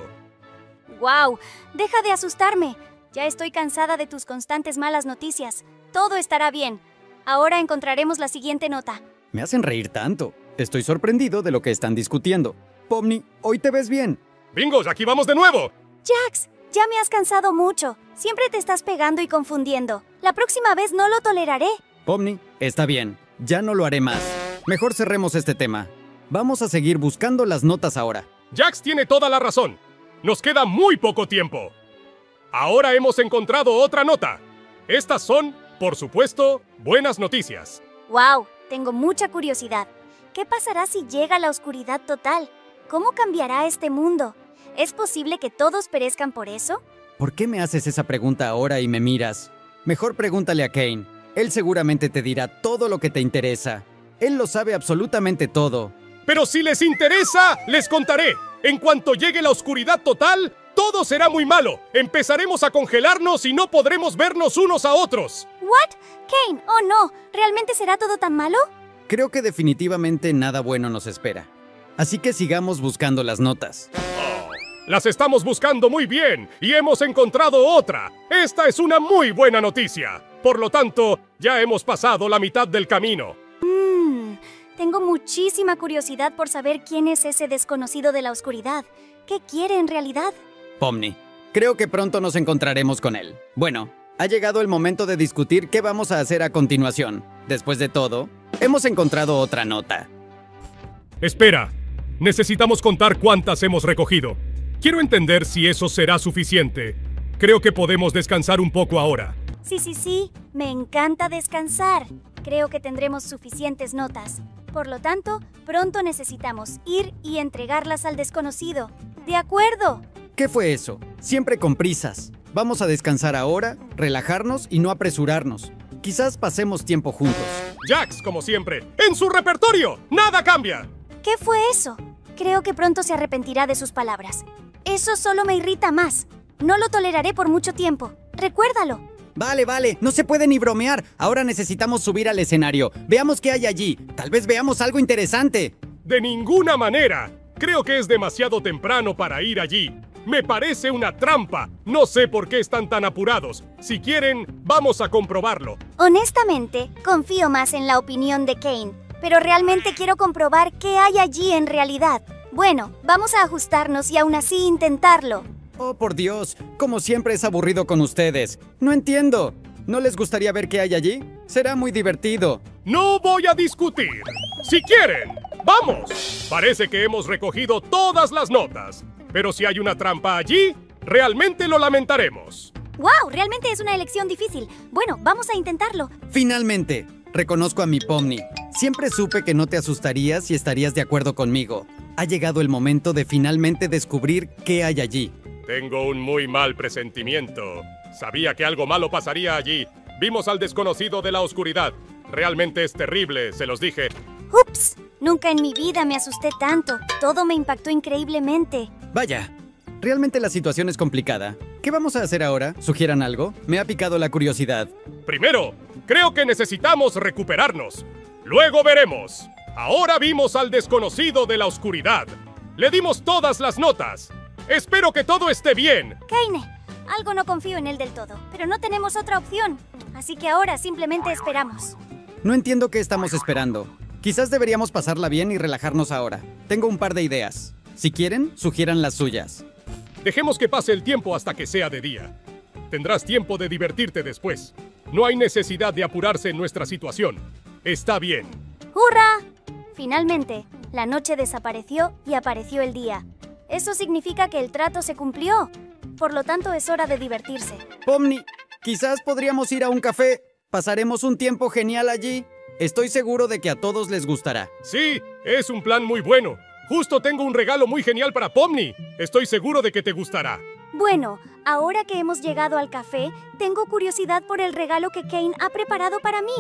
¡Guau! Deja de asustarme. Ya estoy cansada de tus constantes malas noticias. Todo estará bien. Ahora encontraremos la siguiente nota. Me hacen reír tanto. Estoy sorprendido de lo que están discutiendo. Pomni, hoy te ves bien. ¡Bingos, aquí vamos de nuevo! Jax, ya me has cansado mucho. Siempre te estás pegando y confundiendo. La próxima vez no lo toleraré. Pomni, está bien. Ya no lo haré más. Mejor cerremos este tema. Vamos a seguir buscando las notas ahora. Jax tiene toda la razón. Nos queda muy poco tiempo. Ahora hemos encontrado otra nota. Estas son, por supuesto, buenas noticias. ¡Wow! Tengo mucha curiosidad. ¿Qué pasará si llega la oscuridad total? ¿Cómo cambiará este mundo? ¿Es posible que todos perezcan por eso? ¿Por qué me haces esa pregunta ahora y me miras? Mejor pregúntale a Kane. Él seguramente te dirá todo lo que te interesa. Él lo sabe absolutamente todo. Pero si les interesa, les contaré. En cuanto llegue la oscuridad total, todo será muy malo. Empezaremos a congelarnos y no podremos vernos unos a otros. ¿What? Kane, oh no, ¿realmente será todo tan malo? Creo que definitivamente nada bueno nos espera. Así que sigamos buscando las notas. Las estamos buscando muy bien y hemos encontrado otra. Esta es una muy buena noticia. Por lo tanto, ya hemos pasado la mitad del camino. Tengo muchísima curiosidad por saber quién es ese desconocido de la oscuridad. ¿Qué quiere en realidad? Pomni, creo que pronto nos encontraremos con él. Bueno, ha llegado el momento de discutir qué vamos a hacer a continuación. Después de todo, hemos encontrado otra nota. Espera, necesitamos contar cuántas hemos recogido. Quiero entender si eso será suficiente. Creo que podemos descansar un poco ahora. Sí, me encanta descansar. Creo que tendremos suficientes notas. Por lo tanto, pronto necesitamos ir y entregarlas al desconocido. ¡De acuerdo! ¿Qué fue eso? Siempre con prisas. Vamos a descansar ahora, relajarnos y no apresurarnos. Quizás pasemos tiempo juntos. Jax, como siempre, en su repertorio. ¡Nada cambia! ¿Qué fue eso? Creo que pronto se arrepentirá de sus palabras. Eso solo me irrita más. No lo toleraré por mucho tiempo. Recuérdalo. Vale, no se puede ni bromear. Ahora necesitamos subir al escenario. Veamos qué hay allí. Tal vez veamos algo interesante. De ninguna manera. Creo que es demasiado temprano para ir allí. Me parece una trampa. No sé por qué están tan apurados. Si quieren, vamos a comprobarlo. Honestamente, confío más en la opinión de Caine, pero realmente quiero comprobar qué hay allí en realidad. Bueno, vamos a ajustarnos y aún así intentarlo. Oh, por Dios. Como siempre es aburrido con ustedes. No entiendo. ¿No les gustaría ver qué hay allí? Será muy divertido. No voy a discutir. Si quieren, ¡vamos! Parece que hemos recogido todas las notas. Pero si hay una trampa allí, realmente lo lamentaremos. ¡Wow! Realmente es una elección difícil. Bueno, vamos a intentarlo. Finalmente, reconozco a mi Pomni. Siempre supe que no te asustarías y estarías de acuerdo conmigo. Ha llegado el momento de finalmente descubrir qué hay allí. Tengo un muy mal presentimiento. Sabía que algo malo pasaría allí. Vimos al desconocido de la oscuridad. Realmente es terrible, se los dije. ¡Ups! Nunca en mi vida me asusté tanto. Todo me impactó increíblemente. Vaya, realmente la situación es complicada. ¿Qué vamos a hacer ahora? ¿Sugieran algo? Me ha picado la curiosidad. Primero, creo que necesitamos recuperarnos. Luego veremos. Ahora vimos al desconocido de la oscuridad. Le dimos todas las notas. Espero que todo esté bien. Caine, algo no confío en él del todo, pero no tenemos otra opción. Así que ahora simplemente esperamos. No entiendo qué estamos esperando. Quizás deberíamos pasarla bien y relajarnos ahora. Tengo un par de ideas. Si quieren, sugieran las suyas. Dejemos que pase el tiempo hasta que sea de día. Tendrás tiempo de divertirte después. No hay necesidad de apurarse en nuestra situación. Está bien. ¡Hurra! Finalmente, la noche desapareció y apareció el día. Eso significa que el trato se cumplió. Por lo tanto, es hora de divertirse. Pomni, quizás podríamos ir a un café. Pasaremos un tiempo genial allí. Estoy seguro de que a todos les gustará. Sí, es un plan muy bueno. Justo tengo un regalo muy genial para Pomni. Estoy seguro de que te gustará. Bueno, ahora que hemos llegado al café, tengo curiosidad por el regalo que Caine ha preparado para mí.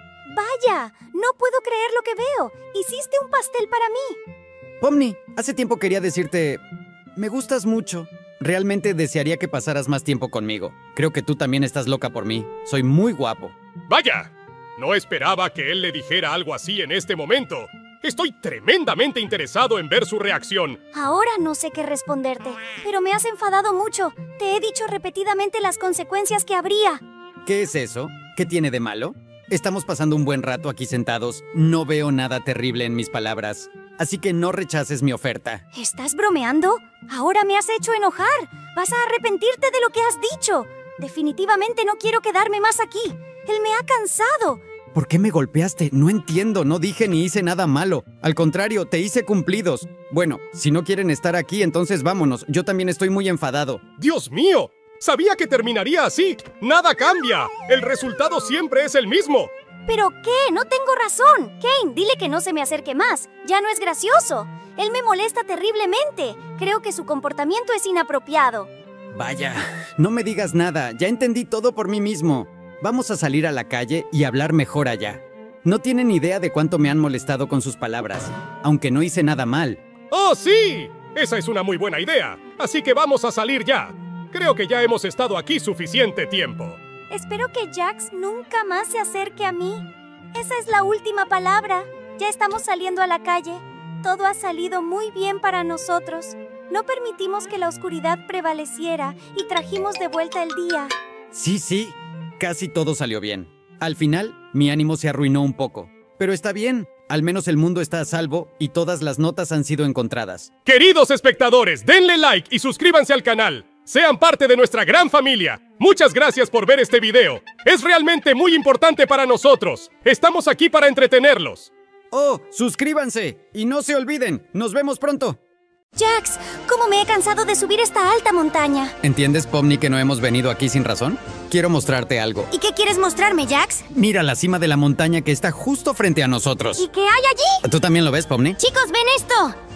¡Vaya! No puedo creer lo que veo. Hiciste un pastel para mí. Pomni, hace tiempo quería decirte... Me gustas mucho. Realmente desearía que pasaras más tiempo conmigo. Creo que tú también estás loca por mí. Soy muy guapo. ¡Vaya! No esperaba que él le dijera algo así en este momento. Estoy tremendamente interesado en ver su reacción. Ahora no sé qué responderte, pero me has enfadado mucho. Te he dicho repetidamente las consecuencias que habría. ¿Qué es eso? ¿Qué tiene de malo? Estamos pasando un buen rato aquí sentados. No veo nada terrible en mis palabras. Así que no rechaces mi oferta. ¿Estás bromeando? Ahora me has hecho enojar. Vas a arrepentirte de lo que has dicho. Definitivamente no quiero quedarme más aquí. Él me ha cansado. ¿Por qué me golpeaste? No entiendo, no dije ni hice nada malo. Al contrario, te hice cumplidos. Bueno, si no quieren estar aquí, entonces vámonos. Yo también estoy muy enfadado. ¡Dios mío! Sabía que terminaría así. ¡Nada cambia! El resultado siempre es el mismo. ¿Pero qué? No tengo razón. Caine, dile que no se me acerque más. Ya no es gracioso. Él me molesta terriblemente. Creo que su comportamiento es inapropiado. Vaya, no me digas nada. Ya entendí todo por mí mismo. Vamos a salir a la calle y hablar mejor allá. No tienen idea de cuánto me han molestado con sus palabras, aunque no hice nada mal. ¡Oh, sí! Esa es una muy buena idea. Así que vamos a salir ya. Creo que ya hemos estado aquí suficiente tiempo. Espero que Jax nunca más se acerque a mí. Esa es la última palabra. Ya estamos saliendo a la calle. Todo ha salido muy bien para nosotros. No permitimos que la oscuridad prevaleciera y trajimos de vuelta el día. Sí. Casi todo salió bien. Al final, mi ánimo se arruinó un poco. Pero está bien. Al menos el mundo está a salvo y todas las notas han sido encontradas. Queridos espectadores, denle like y suscríbanse al canal. Sean parte de nuestra gran familia. Muchas gracias por ver este video. Es realmente muy importante para nosotros. Estamos aquí para entretenerlos. ¡Oh! ¡Suscríbanse! Y no se olviden, nos vemos pronto. Jax, ¿cómo me he cansado de subir esta alta montaña? ¿Entiendes, Pomni, que no hemos venido aquí sin razón? Quiero mostrarte algo. ¿Y qué quieres mostrarme, Jax? Mira la cima de la montaña que está justo frente a nosotros. ¿Y qué hay allí? ¿Tú también lo ves, Pomni? Chicos, ven esto.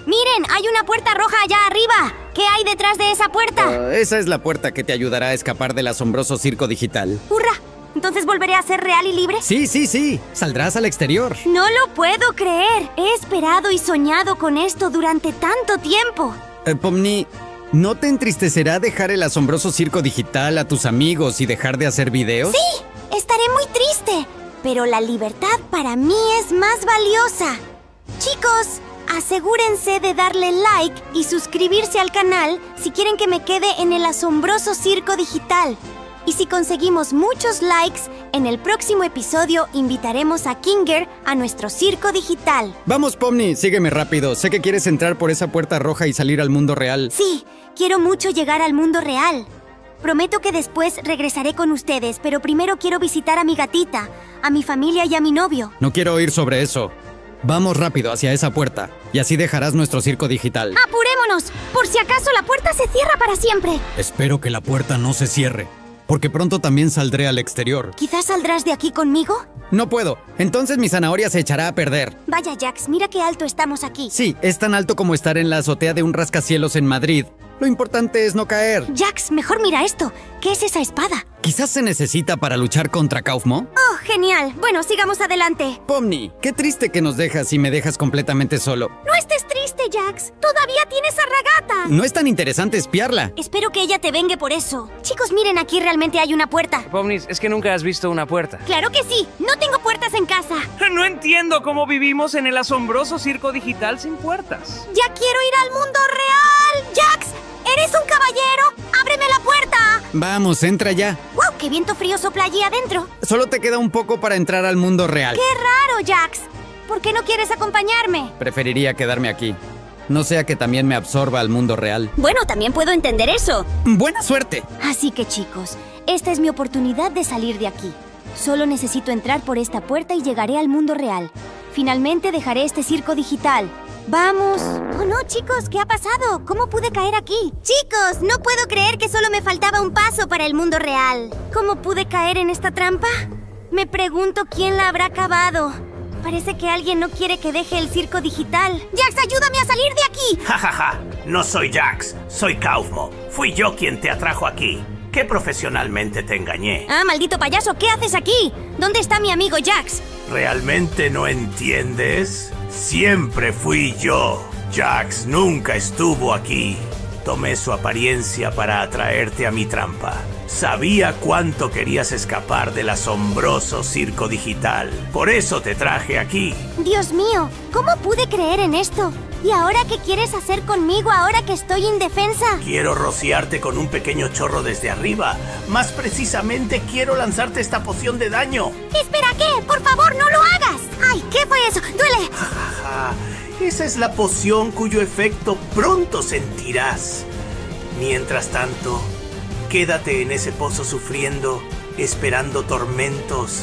Miren, hay una puerta roja allá arriba. ¿Qué hay detrás de esa puerta? Esa es la puerta que te ayudará a escapar del asombroso circo digital. ¡Hurra! ¿Entonces volveré a ser real y libre? Sí. Saldrás al exterior. No lo puedo creer. He esperado y soñado con esto durante tanto tiempo. Pomni, ¿no te entristecerá dejar el asombroso circo digital a tus amigos y dejar de hacer videos? Sí, estaré muy triste. Pero la libertad para mí es más valiosa. Chicos, asegúrense de darle like y suscribirse al canal si quieren que me quede en el asombroso circo digital. Y si conseguimos muchos likes, en el próximo episodio invitaremos a Kinger a nuestro circo digital. Vamos, Pomni, sígueme rápido. Sé que quieres entrar por esa puerta roja y salir al mundo real. Sí, quiero mucho llegar al mundo real. Prometo que después regresaré con ustedes, pero primero quiero visitar a mi gatita, a mi familia y a mi novio. No quiero oír sobre eso. Vamos rápido hacia esa puerta, y así dejarás nuestro circo digital. ¡Apurémonos! Por si acaso la puerta se cierra para siempre. Espero que la puerta no se cierre, porque pronto también saldré al exterior. ¿Quizás saldrás de aquí conmigo? No puedo. Entonces mi zanahoria se echará a perder. Vaya, Jax, mira qué alto estamos aquí. Sí, es tan alto como estar en la azotea de un rascacielos en Madrid. Lo importante es no caer. Jax, mejor mira esto. ¿Qué es esa espada? Quizás se necesita para luchar contra Kaufmo. ¡Oh, genial! Bueno, sigamos adelante. Pomni, qué triste que nos dejas y me dejas completamente solo. No estés triste, Jax. Todavía tienes a Ragata. No es tan interesante espiarla. Espero que ella te vengue por eso. Chicos, miren, aquí realmente hay una puerta. Pomnis, es que nunca has visto una puerta. ¡Claro que sí! No tengo puertas en casa. No entiendo cómo vivimos en el asombroso circo digital sin puertas. ¡Ya quiero ir al mundo real! ¡Jax! ¡Eres un caballero! ¡Ábreme la puerta! Vamos, entra ya. ¡Wow! ¡Qué viento frío sopla allí adentro! Solo te queda un poco para entrar al mundo real. ¡Qué raro, Jax! ¿Por qué no quieres acompañarme? Preferiría quedarme aquí. No sea que también me absorba al mundo real. Bueno, también puedo entender eso. ¡Buena suerte! Así que, chicos, esta es mi oportunidad de salir de aquí. Solo necesito entrar por esta puerta y llegaré al mundo real. Finalmente dejaré este circo digital. ¡Vamos! Oh no, chicos, ¿qué ha pasado? ¿Cómo pude caer aquí? Chicos, no puedo creer que solo me faltaba un paso para el mundo real. ¿Cómo pude caer en esta trampa? Me pregunto quién la habrá cavado. Parece que alguien no quiere que deje el circo digital. ¡Jax, ayúdame a salir de aquí! ¡Ja, ja, ja! No soy Jax, soy Kaufmo. Fui yo quien te atrajo aquí. Que profesionalmente te engañé. Ah, maldito payaso, ¿qué haces aquí? ¿Dónde está mi amigo Jax? ¿Realmente no entiendes? Siempre fui yo. Jax nunca estuvo aquí. Tomé su apariencia para atraerte a mi trampa. Sabía cuánto querías escapar del asombroso circo digital. Por eso te traje aquí. Dios mío, ¿cómo pude creer en esto? ¿Y ahora qué quieres hacer conmigo ahora que estoy indefensa? Quiero rociarte con un pequeño chorro desde arriba. Más precisamente, quiero lanzarte esta poción de daño. ¿Espera qué? ¡Por favor, no lo hagas! ¡Ay, qué fue eso! ¡Duele! Jajaja. Esa es la poción cuyo efecto pronto sentirás. Mientras tanto, quédate en ese pozo sufriendo, esperando tormentos.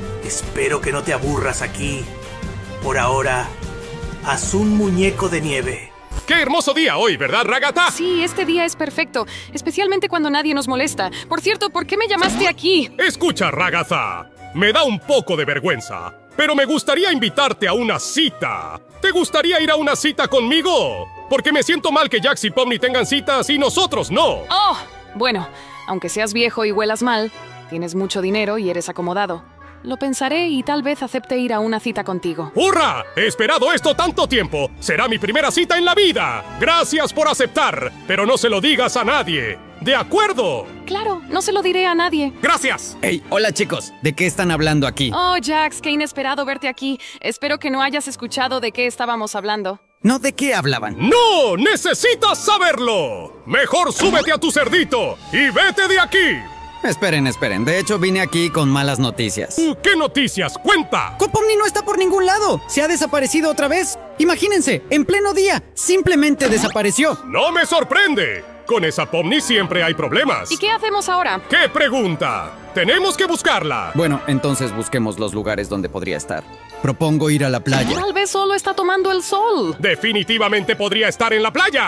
Espero que no te aburras aquí. Por ahora, haz un muñeco de nieve. ¡Qué hermoso día hoy, ¿verdad, Ragata? Sí, este día es perfecto, especialmente cuando nadie nos molesta. Por cierto, ¿por qué me llamaste aquí? Escucha, Ragazza. Me da un poco de vergüenza, pero me gustaría invitarte a una cita. ¿Te gustaría ir a una cita conmigo? Porque me siento mal que Jax y Pomni tengan citas y nosotros no. Oh, bueno, aunque seas viejo y huelas mal, tienes mucho dinero y eres acomodado. Lo pensaré y tal vez acepte ir a una cita contigo. ¡Hurra! He esperado esto tanto tiempo. Será mi primera cita en la vida. Gracias por aceptar, pero no se lo digas a nadie. ¿De acuerdo? Claro, no se lo diré a nadie. ¡Gracias! Hey, hola chicos. ¿De qué están hablando aquí? Oh, Jax, qué inesperado verte aquí. Espero que no hayas escuchado de qué estábamos hablando. ¿No de qué hablaban? ¡No! ¡Necesitas saberlo! Mejor súbete a tu cerdito y vete de aquí. Esperen. De hecho, vine aquí con malas noticias. ¿Qué noticias? ¡Cuenta! Pomni no está por ningún lado. Se ha desaparecido otra vez. Imagínense, en pleno día, simplemente desapareció. ¡No me sorprende! Con esa Pomni siempre hay problemas. ¿Y qué hacemos ahora? ¿Qué pregunta? ¡Tenemos que buscarla! Bueno, entonces busquemos los lugares donde podría estar. Propongo ir a la playa. Tal vez solo está tomando el sol. ¡Definitivamente podría estar en la playa!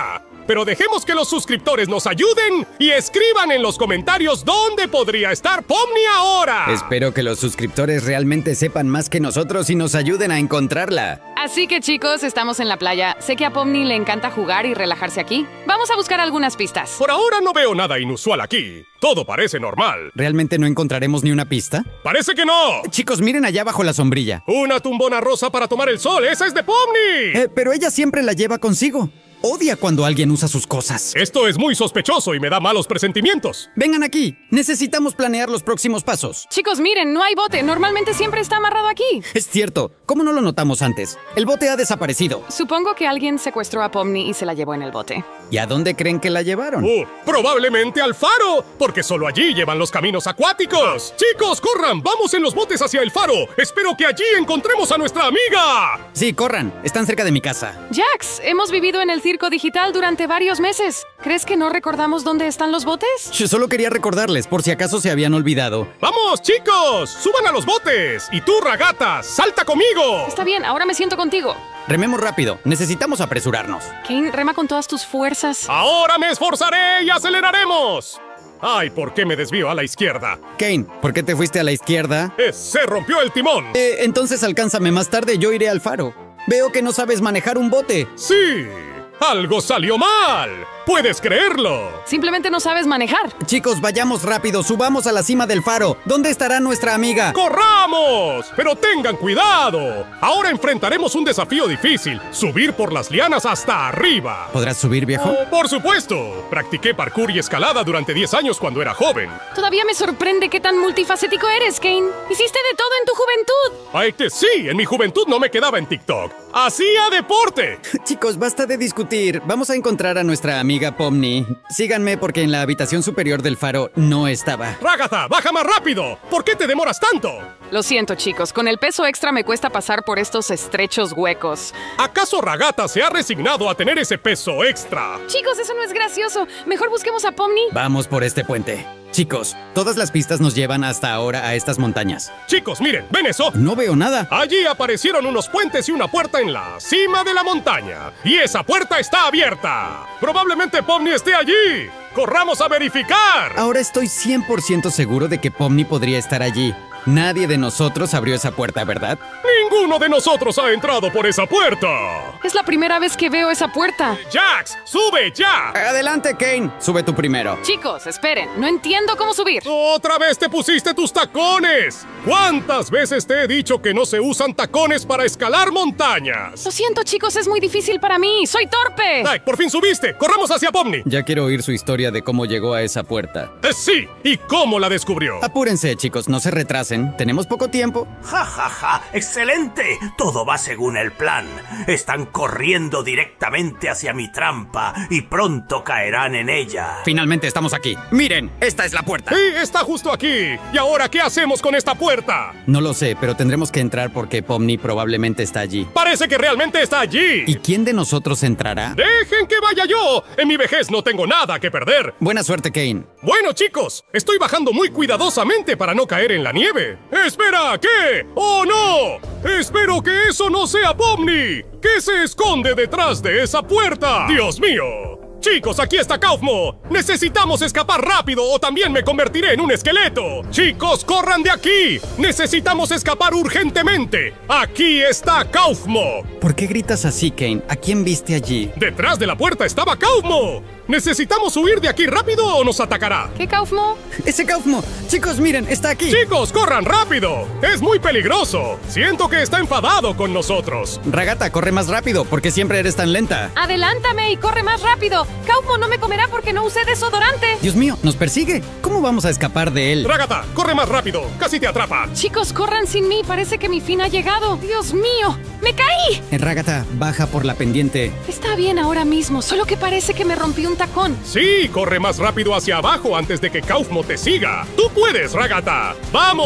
pero dejemos que los suscriptores nos ayuden y escriban en los comentarios dónde podría estar Pomni ahora. Espero que los suscriptores realmente sepan más que nosotros y nos ayuden a encontrarla. Así que chicos, estamos en la playa. Sé que a Pomni le encanta jugar y relajarse aquí. Vamos a buscar algunas pistas. Por ahora no veo nada inusual aquí. Todo parece normal. ¿Realmente no encontraremos ni una pista? ¡Parece que no! Chicos, miren allá bajo la sombrilla. Una tumbona rosa para tomar el sol. ¡Esa es de Pomni! Pero ella siempre la lleva consigo. Odia cuando alguien usa sus cosas. Esto es muy sospechoso y me da malos presentimientos. Vengan aquí. Necesitamos planear los próximos pasos. Chicos, miren, no hay bote. Normalmente siempre está amarrado aquí. Es cierto. ¿Cómo no lo notamos antes? El bote ha desaparecido. Supongo que alguien secuestró a Pomni y se la llevó en el bote. ¿Y a dónde creen que la llevaron? Probablemente al faro, porque solo allí llevan los caminos acuáticos. Chicos, corran, vamos en los botes hacia el faro. Espero que allí encontremos a nuestra amiga. Sí, corran. Están cerca de mi casa. Jax, hemos vivido en el circo digital durante varios meses. ¿Crees que no recordamos dónde están los botes? Yo solo quería recordarles por si acaso se habían olvidado. ¡Vamos, chicos! ¡Suban a los botes! Y tú, Ragata, ¡salta conmigo! Está bien, ahora me siento contigo. Rememos rápido. Necesitamos apresurarnos. Kane, rema con todas tus fuerzas. ¡Ahora me esforzaré y aceleraremos! ¡Ay, por qué me desvío a la izquierda! Kane, ¿por qué te fuiste a la izquierda? ¡Se rompió el timón! Entonces alcánzame más tarde, yo iré al faro. Veo que no sabes manejar un bote. ¡Sí! ¡Algo salió mal! ¡Puedes creerlo! Simplemente no sabes manejar. Chicos, vayamos rápido, subamos a la cima del faro. ¿Dónde estará nuestra amiga? ¡Corramos! ¡Pero tengan cuidado! Ahora enfrentaremos un desafío difícil. Subir por las lianas hasta arriba. ¿Podrás subir, viejo? Por supuesto. Practiqué parkour y escalada durante 10 años cuando era joven. Todavía me sorprende qué tan multifacético eres, Kane. Hiciste de todo en tu juventud. ¡Ay, que sí! En mi juventud no me quedaba en TikTok. ¡Hacía deporte! Chicos, basta de discutir. Vamos a encontrar a nuestra amiga Pomni. Síganme porque en la habitación superior del faro no estaba. ¡Ragata, baja más rápido! ¿Por qué te demoras tanto? Lo siento, chicos. Con el peso extra me cuesta pasar por estos estrechos huecos. ¿Acaso Ragata se ha resignado a tener ese peso extra? Chicos, eso no es gracioso. Mejor busquemos a Pomni. Vamos por este puente. Chicos, todas las pistas nos llevan hasta ahora a estas montañas. Chicos, miren, ¿ven eso? No veo nada. Allí aparecieron unos puentes y una puerta en la cima de la montaña. Y esa puerta está abierta. Probablemente Pomni esté allí. ¡Corramos a verificar! Ahora estoy 100% seguro de que Pomni podría estar allí. Nadie de nosotros abrió esa puerta, ¿verdad? ¡Ninguno de nosotros ha entrado por esa puerta! Es la primera vez que veo esa puerta. ¡Jax! ¡Sube ya! Adelante, Kane. Sube tú primero. Chicos, esperen. No entiendo cómo subir. ¡Otra vez te pusiste tus tacones! ¿Cuántas veces te he dicho que no se usan tacones para escalar montañas? Lo siento, chicos. Es muy difícil para mí. ¡Soy torpe! ¡Ay, por fin subiste! ¡Corramos hacia Pomni! Ya quiero oír su historia de cómo llegó a esa puerta. ¡Sí! ¿Y cómo la descubrió? Apúrense, chicos. No se retrasen. Tenemos poco tiempo. ¡Ja, ja, ja! ¡Excelente! Todo va según el plan. Están corriendo directamente hacia mi trampa y pronto caerán en ella. Finalmente estamos aquí. Miren, esta es la puerta. ¡Sí, está justo aquí! ¿Y ahora qué hacemos con esta puerta? No lo sé, pero tendremos que entrar porque Pomni probablemente está allí. ¡Parece que realmente está allí! ¿Y quién de nosotros entrará? ¡Dejen que vaya yo! En mi vejez no tengo nada que perder. Buena suerte, Kane. Bueno, chicos, estoy bajando muy cuidadosamente para no caer en la nieve. ¡Espera! ¿Qué? ¡Oh, no! ¡Espero que eso no sea Pomni! ¿Qué se esconde detrás de esa puerta? ¡Dios mío! Chicos, aquí está Kaufmo. Necesitamos escapar rápido o también me convertiré en un esqueleto. Chicos, corran de aquí. Necesitamos escapar urgentemente. Aquí está Kaufmo. ¿Por qué gritas así, Kane? ¿A quién viste allí? Detrás de la puerta estaba Kaufmo. ¿Necesitamos huir de aquí rápido o nos atacará? ¿Qué, Kaufmo? ¡Ese Kaufmo! Chicos, miren, está aquí. Chicos, corran rápido. Es muy peligroso. Siento que está enfadado con nosotros. Ragata, corre más rápido, porque siempre eres tan lenta. Adelántame y corre más rápido. Kaufmo no me comerá porque no usé desodorante. Dios mío, nos persigue. ¿Cómo vamos a escapar de él? Ragata, corre más rápido. Casi te atrapa. Chicos, corran sin mí. Parece que mi fin ha llegado. Dios mío, ¡me caí! Ragata, baja por la pendiente. Está bien ahora mismo, solo que parece que me rompí un tacón. Sí, corre más rápido hacia abajo antes de que Kaufmo te siga. ¡Tú puedes, Ragata! ¡Vamos!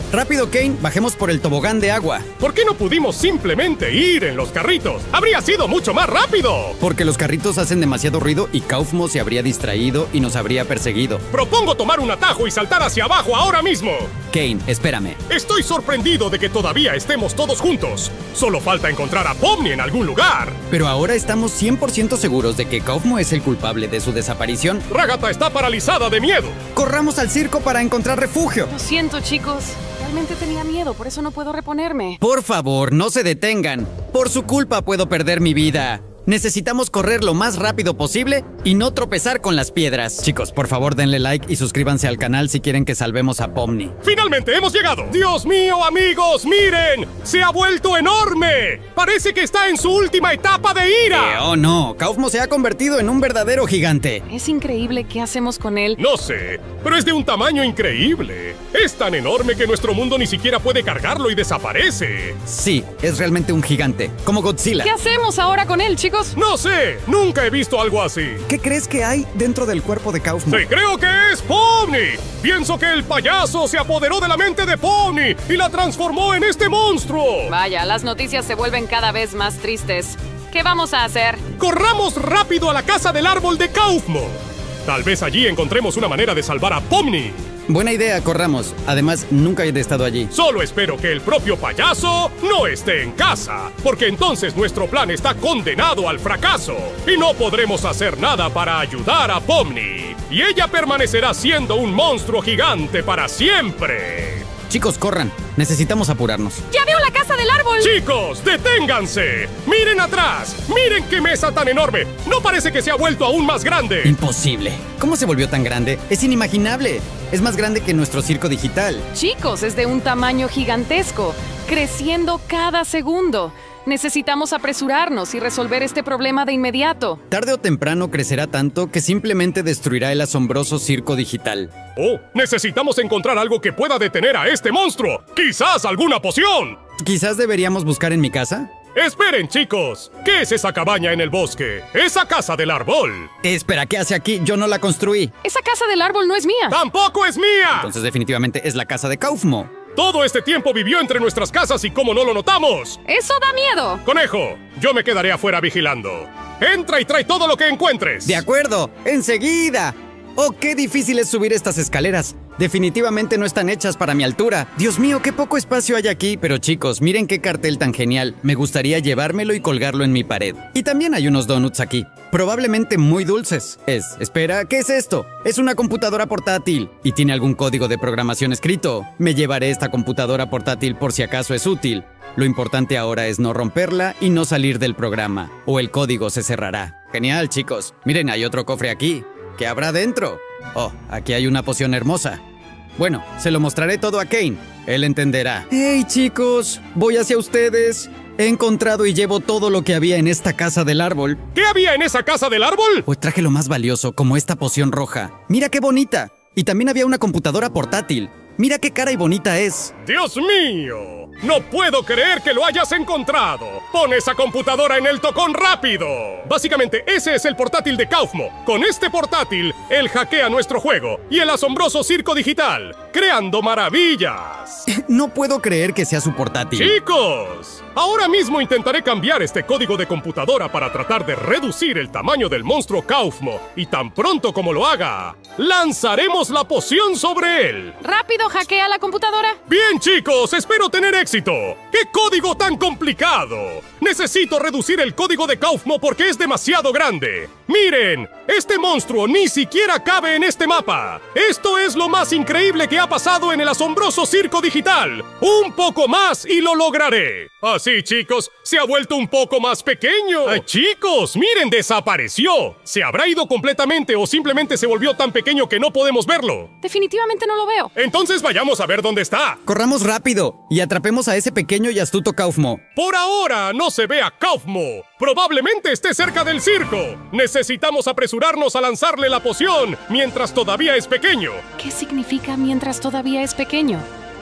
Rápido, Kane, bajemos por el tobogán de agua. ¿Por qué no pudimos simplemente ir en los carritos? ¡Habría sido mucho más rápido! Porque los carritos hacen demasiado ruido y Kaufmo se habría distraído y nos habría perseguido. Propongo tomar un atajo y saltar hacia abajo ahora mismo. Kane, espérame. Estoy sorprendido de que todavía estemos todos juntos. Solo falta encontrar a Pomni en algún lugar. Pero ahora estamos 100% seguros de que Kaufmo es el culpable de su desaparición. Ragatha está paralizada de miedo. Corramos al circo para encontrar refugio. Lo siento, chicos. Realmente tenía miedo, por eso no puedo reponerme. Por favor, no se detengan. Por su culpa puedo perder mi vida. Necesitamos correr lo más rápido posible y no tropezar con las piedras. Chicos, por favor denle like y suscríbanse al canal si quieren que salvemos a Pomni. ¡Finalmente hemos llegado! ¡Dios mío, amigos! ¡Miren! ¡Se ha vuelto enorme! ¡Parece que está en su última etapa de ira! Oh no, Kaufmo se ha convertido en un verdadero gigante. Es increíble qué hacemos con él. No sé, pero es de un tamaño increíble. Es tan enorme que nuestro mundo ni siquiera puede cargarlo y desaparece. Sí, es realmente un gigante, como Godzilla. ¿Qué hacemos ahora con él, chicos? No sé, nunca he visto algo así. ¿Qué crees que hay dentro del cuerpo de Kaufmo? Sí, creo que es Pomni. Pienso que el payaso se apoderó de la mente de Pomni y la transformó en este monstruo. Vaya, las noticias se vuelven cada vez más tristes. ¿Qué vamos a hacer? Corramos rápido a la casa del árbol de Kaufmo. Tal vez allí encontremos una manera de salvar a Pomni. Buena idea, corramos. Además, nunca he estado allí. Solo espero que el propio payaso no esté en casa, porque entonces nuestro plan está condenado al fracaso y no podremos hacer nada para ayudar a Pomni. Y ella permanecerá siendo un monstruo gigante para siempre. Chicos, corran. Necesitamos apurarnos. ¡Ya veo la casa del árbol! ¡Chicos, deténganse! ¡Miren atrás! ¡Miren qué mesa tan enorme! ¡No parece que se ha vuelto aún más grande! Imposible. ¿Cómo se volvió tan grande? Es inimaginable. Es más grande que nuestro circo digital. Chicos, es de un tamaño gigantesco, creciendo cada segundo. Necesitamos apresurarnos y resolver este problema de inmediato. Tarde o temprano crecerá tanto que simplemente destruirá el asombroso circo digital. ¡Oh! Necesitamos encontrar algo que pueda detener a este monstruo. ¡Quizás alguna poción! ¿Quizás deberíamos buscar en mi casa? ¡Esperen, chicos! ¿Qué es esa cabaña en el bosque? ¡Esa casa del árbol! Espera, ¿qué hace aquí? Yo no la construí. Esa casa del árbol no es mía. ¡Tampoco es mía! Entonces definitivamente es la casa de Kaufmo. Todo este tiempo vivió entre nuestras casas y ¿cómo no lo notamos? ¡Eso da miedo! Conejo, yo me quedaré afuera vigilando. Entra y trae todo lo que encuentres. De acuerdo, enseguida. Oh, qué difícil es subir estas escaleras. Definitivamente no están hechas para mi altura. Dios mío, qué poco espacio hay aquí. Pero chicos, miren qué cartel tan genial. Me gustaría llevármelo y colgarlo en mi pared. Y también hay unos donuts aquí. Probablemente muy dulces. Espera, ¿qué es esto? Es una computadora portátil. ¿Y tiene algún código de programación escrito? Me llevaré esta computadora portátil por si acaso es útil. Lo importante ahora es no romperla y no salir del programa, o el código se cerrará. Genial, chicos. Miren, hay otro cofre aquí. ¿Qué habrá dentro? Oh, aquí hay una poción hermosa. Bueno, se lo mostraré todo a Kane. Él entenderá. ¡Hey, chicos! Voy hacia ustedes. He encontrado y llevo todo lo que había en esta casa del árbol. ¿Qué había en esa casa del árbol? Pues traje lo más valioso, como esta poción roja. ¡Mira qué bonita! Y también había una computadora portátil. ¡Mira qué cara y bonita es! ¡Dios mío! ¡No puedo creer que lo hayas encontrado! ¡Pon esa computadora en el tocón rápido! Básicamente, ese es el portátil de Kaufmo. Con este portátil, él hackea nuestro juego y el asombroso circo digital, creando maravillas. No puedo creer que sea su portátil. ¡Chicos! Ahora mismo intentaré cambiar este código de computadora para tratar de reducir el tamaño del monstruo Kaufmo. Y tan pronto como lo haga, lanzaremos la poción sobre él. ¡Rápido, hackea la computadora! Bien, chicos, espero tener éxito. ¡Qué código tan complicado! Necesito reducir el código de Kaufmo porque es demasiado grande. ¡Miren! Este monstruo ni siquiera cabe en este mapa. Esto es lo más increíble que ha pasado en el asombroso circo digital. Un poco más y lo lograré. Así, chicos, se ha vuelto un poco más pequeño. ¡Ay, chicos! ¡Miren! ¡Desapareció! ¿Se habrá ido completamente o simplemente se volvió tan pequeño que no podemos verlo? Definitivamente no lo veo. Entonces vayamos a ver dónde está. Corramos rápido y atrapemos a ese pequeño y astuto Kaufmo. Por ahora no se ve a Kaufmo. Probablemente esté cerca del circo. Necesitamos apresurarnos a lanzarle la poción mientras todavía es pequeño. ¿Qué significa mientras todavía es pequeño?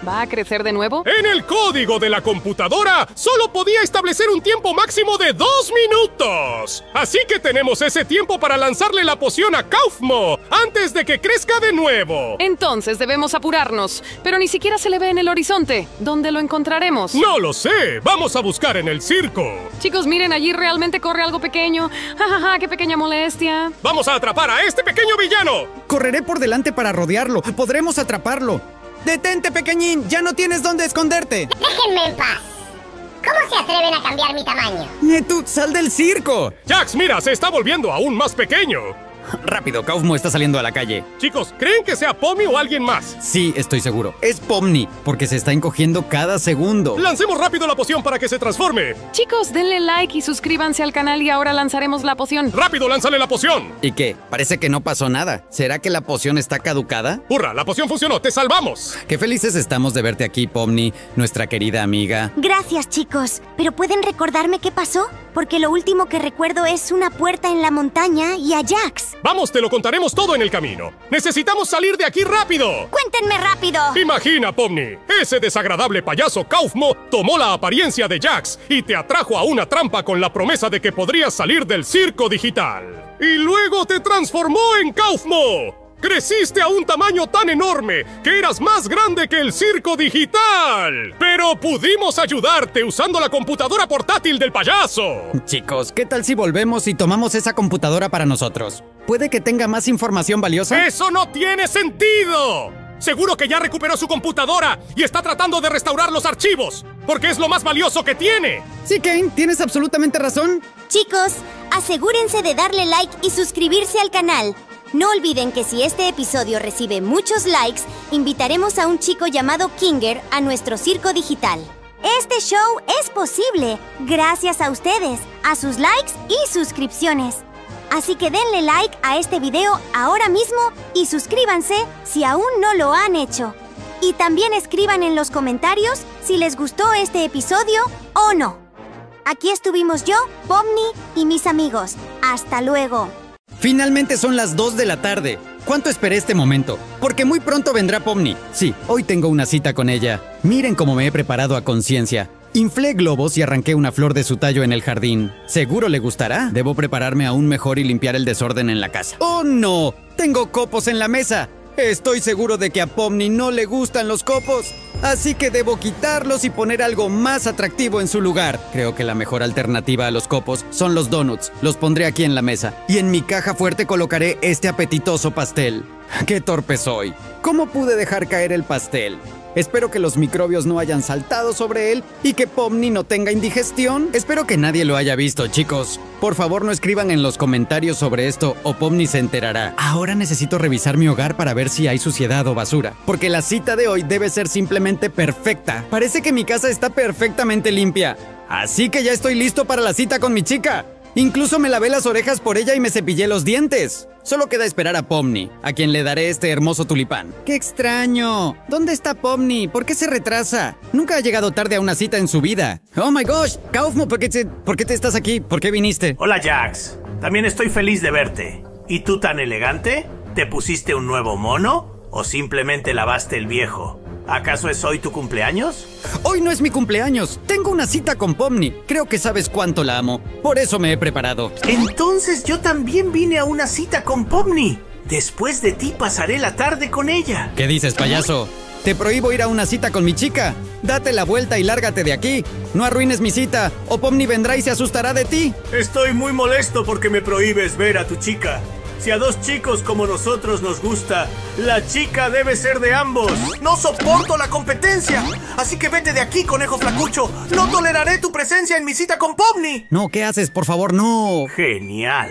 ¿Va a crecer de nuevo? En el código de la computadora solo podía establecer un tiempo máximo de 2 minutos. Así que tenemos ese tiempo para lanzarle la poción a Kaufmo antes de que crezca de nuevo. Entonces debemos apurarnos, pero ni siquiera se le ve en el horizonte. ¿Dónde lo encontraremos? No lo sé. Vamos a buscar en el circo. Chicos, miren, allí realmente corre algo pequeño. ¡Ja, ja, ja! ¡Qué pequeña molestia! Vamos a atrapar a este pequeño villano. Correré por delante para rodearlo. Podremos atraparlo. ¡Detente, pequeñín! ¡Ya no tienes dónde esconderte! Déjenme en paz. ¿Cómo se atreven a cambiar mi tamaño? ¡Tú, sal del circo! Jax, mira, se está volviendo aún más pequeño. Rápido, Kaufmo está saliendo a la calle. Chicos, ¿creen que sea Pomni o alguien más? Sí, estoy seguro. Es Pomni, porque se está encogiendo cada segundo. Lancemos rápido la poción para que se transforme. Chicos, denle like y suscríbanse al canal y ahora lanzaremos la poción. ¡Rápido, lánzale la poción! ¿Y qué? Parece que no pasó nada. ¿Será que la poción está caducada? ¡Hurra! ¡La poción funcionó! ¡Te salvamos! Qué felices estamos de verte aquí, Pomni, nuestra querida amiga. Gracias, chicos. ¿Pero pueden recordarme qué pasó? Porque lo último que recuerdo es una puerta en la montaña y a Jax. Vamos, te lo contaremos todo en el camino. ¡Necesitamos salir de aquí rápido! ¡Cuéntenme rápido! Imagina, Pomni, ese desagradable payaso Kaufmo tomó la apariencia de Jax y te atrajo a una trampa con la promesa de que podrías salir del circo digital. Y luego te transformó en Kaufmo. Creciste a un tamaño tan enorme que eras más grande que el circo digital. Pero pudimos ayudarte usando la computadora portátil del payaso. Chicos, ¿qué tal si volvemos y tomamos esa computadora para nosotros? ¿Puede que tenga más información valiosa? ¡Eso no tiene sentido! Seguro que ya recuperó su computadora y está tratando de restaurar los archivos, porque es lo más valioso que tiene. Sí, Kane, tienes absolutamente razón. Chicos, asegúrense de darle like y suscribirse al canal. No olviden que si este episodio recibe muchos likes, invitaremos a un chico llamado Kinger a nuestro circo digital. Este show es posible gracias a ustedes, a sus likes y suscripciones. Así que denle like a este video ahora mismo y suscríbanse si aún no lo han hecho. Y también escriban en los comentarios si les gustó este episodio o no. Aquí estuvimos yo, Pomni y mis amigos. ¡Hasta luego! Finalmente son las 2 de la tarde. ¿Cuánto esperé este momento? Porque muy pronto vendrá Pomni. Sí, hoy tengo una cita con ella. Miren cómo me he preparado a conciencia. Inflé globos y arranqué una flor de su tallo en el jardín. ¿Seguro le gustará? Debo prepararme aún mejor y limpiar el desorden en la casa. ¡Oh, no! ¡Tengo copos en la mesa! Estoy seguro de que a Pomni no le gustan los copos. Así que debo quitarlos y poner algo más atractivo en su lugar. Creo que la mejor alternativa a los copos son los donuts. Los pondré aquí en la mesa. Y en mi caja fuerte colocaré este apetitoso pastel. ¡Qué torpe soy! ¿Cómo pude dejar caer el pastel? Espero que los microbios no hayan saltado sobre él y que Pomni no tenga indigestión. Espero que nadie lo haya visto, chicos. Por favor, no escriban en los comentarios sobre esto o Pomni se enterará. Ahora necesito revisar mi hogar para ver si hay suciedad o basura, porque la cita de hoy debe ser simplemente perfecta. Parece que mi casa está perfectamente limpia. Así que ya estoy listo para la cita con mi chica. Incluso me lavé las orejas por ella y me cepillé los dientes. Solo queda esperar a Pomni, a quien le daré este hermoso tulipán. ¡Qué extraño! ¿Dónde está Pomni? ¿Por qué se retrasa? Nunca ha llegado tarde a una cita en su vida. ¡Oh, my gosh! Kaufmo, ¿por qué te estás aquí? ¿Por qué viniste? Hola, Jax. También estoy feliz de verte. ¿Y tú tan elegante? ¿Te pusiste un nuevo mono? ¿O simplemente lavaste el viejo? ¿Acaso es hoy tu cumpleaños? Hoy no es mi cumpleaños. Tengo una cita con Pomni. Creo que sabes cuánto la amo. Por eso me he preparado. Entonces yo también vine a una cita con Pomni. Después de ti pasaré la tarde con ella. ¿Qué dices, payaso? Te prohíbo ir a una cita con mi chica. Date la vuelta y lárgate de aquí. No arruines mi cita, o Pomni vendrá y se asustará de ti. Estoy muy molesto porque me prohíbes ver a tu chica. Si a dos chicos como nosotros nos gusta, la chica debe ser de ambos. No soporto la competencia. Así que vete de aquí, conejo flacucho. No toleraré tu presencia en mi cita con Pomni. No, ¿qué haces? Por favor, no. Genial.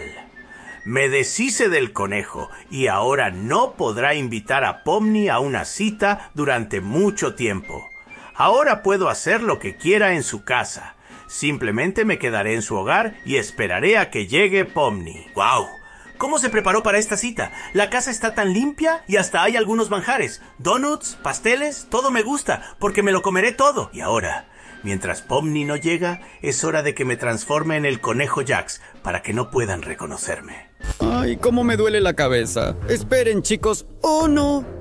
Me deshice del conejo y ahora no podrá invitar a Pomni a una cita durante mucho tiempo. Ahora puedo hacer lo que quiera en su casa. Simplemente me quedaré en su hogar y esperaré a que llegue Pomni. ¡Wow! ¿Cómo se preparó para esta cita? La casa está tan limpia y hasta hay algunos manjares. Donuts, pasteles, todo me gusta, porque me lo comeré todo. Y ahora, mientras Pomni no llega, es hora de que me transforme en el conejo Jax, para que no puedan reconocerme. Ay, cómo me duele la cabeza. Esperen, chicos. ¡Oh, no!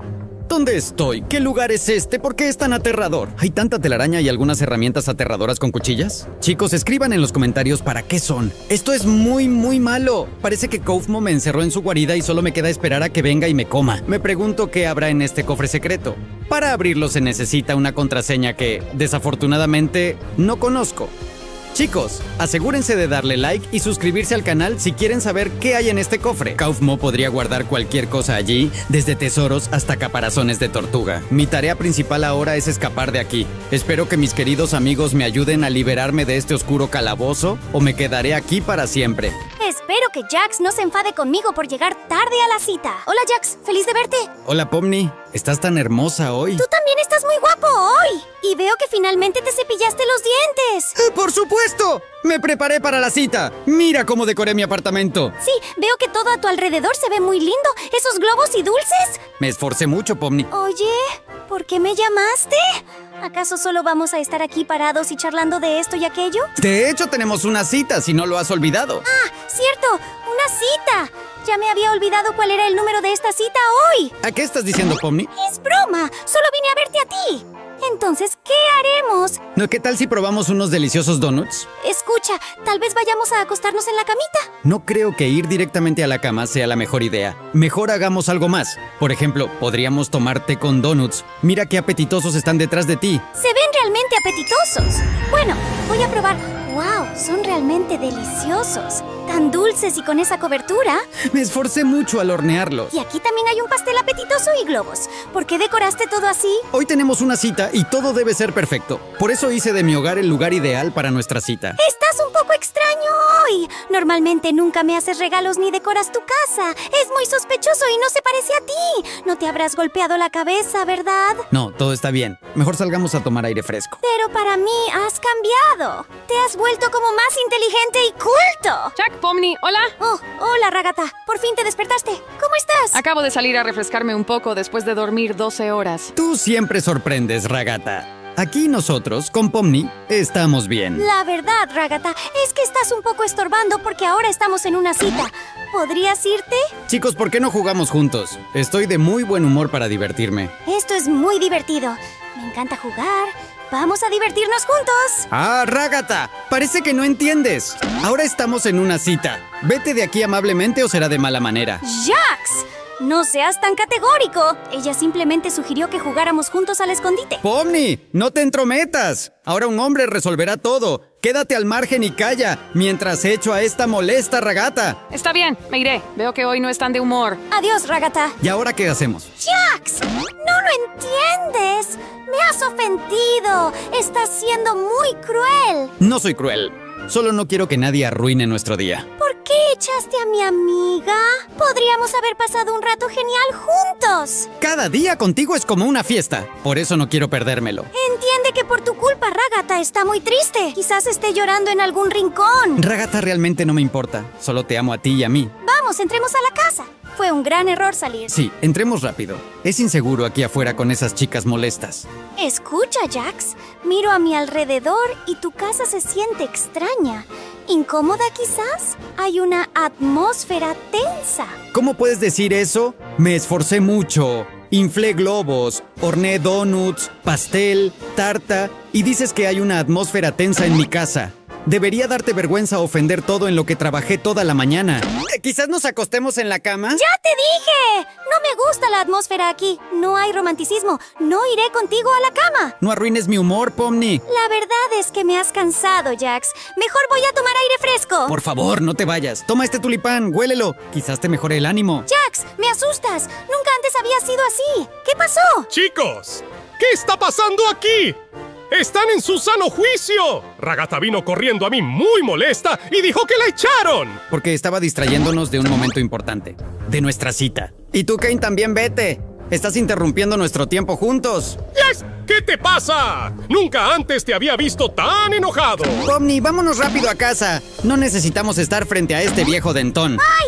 ¿Dónde estoy? ¿Qué lugar es este? ¿Por qué es tan aterrador? ¿Hay tanta telaraña y algunas herramientas aterradoras con cuchillas? Chicos, escriban en los comentarios para qué son. Esto es muy malo. Parece que Kaufmo me encerró en su guarida y solo me queda esperar a que venga y me coma. Me pregunto qué habrá en este cofre secreto. Para abrirlo se necesita una contraseña que, desafortunadamente, no conozco. Chicos, asegúrense de darle like y suscribirse al canal si quieren saber qué hay en este cofre. Kaufmo podría guardar cualquier cosa allí, desde tesoros hasta caparazones de tortuga. Mi tarea principal ahora es escapar de aquí. Espero que mis queridos amigos me ayuden a liberarme de este oscuro calabozo o me quedaré aquí para siempre. Espero que Jax no se enfade conmigo por llegar tarde a la cita. Hola Jax, feliz de verte. Hola Pomni, estás tan hermosa hoy. Tú también estás muy guapo hoy. Y veo que finalmente te cepillaste los dientes. ¡Por supuesto! Me preparé para la cita. Mira cómo decoré mi apartamento. Sí, veo que todo a tu alrededor se ve muy lindo. ¿Esos globos y dulces? Me esforcé mucho, Pomni. Oye, ¿por qué me llamaste? ¿Acaso solo vamos a estar aquí parados y charlando de esto y aquello? De hecho, tenemos una cita, si no lo has olvidado. Ah, cierto, una cita. Ya me había olvidado cuál era el número de esta cita hoy. ¿A qué estás diciendo, Pomni? Es broma, solo vine a verte a ti. Entonces, ¿qué haremos? ¿No, qué tal si probamos unos deliciosos donuts? Escucha, tal vez vayamos a acostarnos en la camita. No creo que ir directamente a la cama sea la mejor idea. Mejor hagamos algo más. Por ejemplo, podríamos tomar té con donuts. Mira qué apetitosos están detrás de ti. Se ven realmente apetitosos. Bueno, voy a probar. ¡Wow! Son realmente deliciosos. Tan dulces y con esa cobertura. Me esforcé mucho al hornearlos. Y aquí también hay un pastel apetitoso y globos. ¿Por qué decoraste todo así? Hoy tenemos una cita y todo debe ser perfecto. Por eso hice de mi hogar el lugar ideal para nuestra cita. Estás un poco extraño hoy. Normalmente nunca me haces regalos ni decoras tu casa. Es muy sospechoso y no se parece a ti. No te habrás golpeado la cabeza, ¿verdad? No, todo está bien. Mejor salgamos a tomar aire fresco. Pero para mí has cambiado. Te has vuelto como más inteligente y culto. Jack, Pomni, hola. Oh, hola, Ragata. Por fin te despertaste. ¿Cómo estás? Acabo de salir a refrescarme un poco después de dormir 12 horas. Tú siempre sorprendes, Ragata. Aquí nosotros, con Pomni, estamos bien. La verdad, Ragata, es que estás un poco estorbando porque ahora estamos en una cita. ¿Podrías irte? Chicos, ¿por qué no jugamos juntos? Estoy de muy buen humor para divertirme. Esto es muy divertido. Me encanta jugar. ¡Vamos a divertirnos juntos! ¡Ah, Ragata! Parece que no entiendes. Ahora estamos en una cita. Vete de aquí amablemente o será de mala manera. ¡Jax! No seas tan categórico. Ella simplemente sugirió que jugáramos juntos al escondite. ¡Pomni! ¡No te entrometas! Ahora un hombre resolverá todo. Quédate al margen y calla, mientras echo a esta molesta Ragata. Está bien, me iré. Veo que hoy no están de humor. Adiós, Ragata. ¿Y ahora qué hacemos? ¡Jax! ¡No lo entiendes! ¡Me has ofendido! ¡Estás siendo muy cruel! No soy cruel. Solo no quiero que nadie arruine nuestro día. ¿Por qué echaste a mi amiga? Podríamos haber pasado un rato genial juntos. Cada día contigo es como una fiesta. Por eso no quiero perdérmelo. Entiende que por tu culpa Ragata está muy triste. Quizás esté llorando en algún rincón. Ragata realmente no me importa. Solo te amo a ti y a mí. Vamos, entremos a la casa. Fue un gran error salir. Sí, entremos rápido. Es inseguro aquí afuera con esas chicas molestas. Escucha, Jax. Miro a mi alrededor y tu casa se siente extraña. ¿Incómoda quizás? Hay una atmósfera tensa. ¿Cómo puedes decir eso? Me esforcé mucho. Inflé globos, horneé donuts, pastel, tarta y dices que hay una atmósfera tensa en mi casa. Debería darte vergüenza ofender todo en lo que trabajé toda la mañana. ¿Quizás nos acostemos en la cama? ¡Ya te dije! No me gusta la atmósfera aquí. No hay romanticismo. No iré contigo a la cama. No arruines mi humor, Pomni. La verdad es que me has cansado, Jax. Mejor voy a tomar aire fresco. Por favor, no te vayas. Toma este tulipán, huélelo. Quizás te mejore el ánimo. Jax, me asustas. Nunca antes había sido así. ¿Qué pasó? Chicos, ¿qué está pasando aquí? ¡Están en su sano juicio! Ragata vino corriendo a mí muy molesta y dijo que la echaron. Porque estaba distrayéndonos de un momento importante. De nuestra cita. Y tú, Kane, también vete. Estás interrumpiendo nuestro tiempo juntos. ¡Yes! ¿Qué te pasa? Nunca antes te había visto tan enojado. Pomni, vámonos rápido a casa. No necesitamos estar frente a este viejo dentón. ¡Ay! ¡Jax,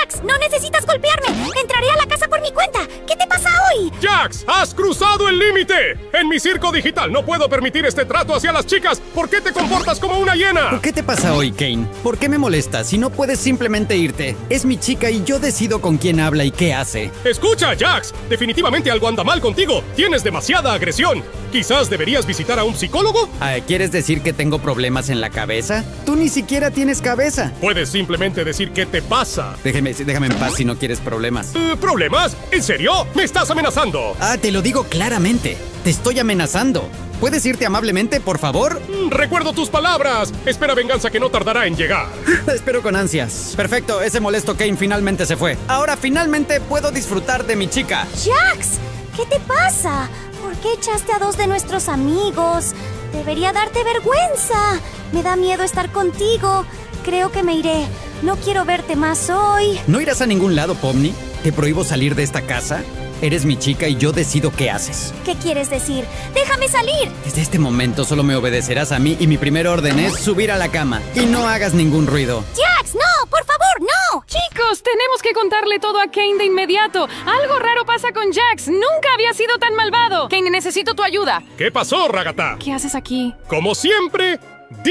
Jax, no necesitas golpearme. Entraré a la casa por mi cuenta. ¿Qué te pasa hoy? ¡Jax! ¡Has cruzado el límite! En mi circo digital no puedo permitir este trato hacia las chicas. ¿Por qué te comportas como una hiena? ¿Qué te pasa hoy, Kane? ¿Por qué me molestas si no puedes simplemente irte? Es mi chica y yo decido con quién habla y qué hace. Escucha, Jax. Definitivamente algo anda mal contigo. Tienes demasiada agresión. Quizás deberías visitar a un psicólogo. ¿Quieres decir que tengo problemas en la cabeza? Tú ni siquiera tienes cabeza. Puedes simplemente decir qué te pasa. Déjame en paz si no quieres problemas. ¿Problemas? ¿En serio? ¿Me estás amenazando? Te lo digo claramente. Te estoy amenazando. ¿Puedes irte amablemente, por favor? Recuerdo tus palabras. Espera venganza que no tardará en llegar. Espero con ansias. Perfecto, ese molesto Kane finalmente se fue. Ahora finalmente puedo disfrutar de mi chica. Jax, ¿qué te pasa? ¿Por qué echaste a 2 de nuestros amigos? Debería darte vergüenza. Me da miedo estar contigo. Creo que me iré. No quiero verte más hoy. ¿No irás a ningún lado, Pomni? ¿Te prohíbo salir de esta casa? Eres mi chica y yo decido qué haces. ¿Qué quieres decir? ¡Déjame salir! Desde este momento solo me obedecerás a mí y mi primer orden es subir a la cama. Y no hagas ningún ruido. ¡Jax, no! ¡Por favor, no! Chicos, tenemos que contarle todo a Kane de inmediato. Algo raro pasa con Jax. Nunca había sido tan malvado. Kane, necesito tu ayuda. ¿Qué pasó, Ragatha? ¿Qué haces aquí? Como siempre,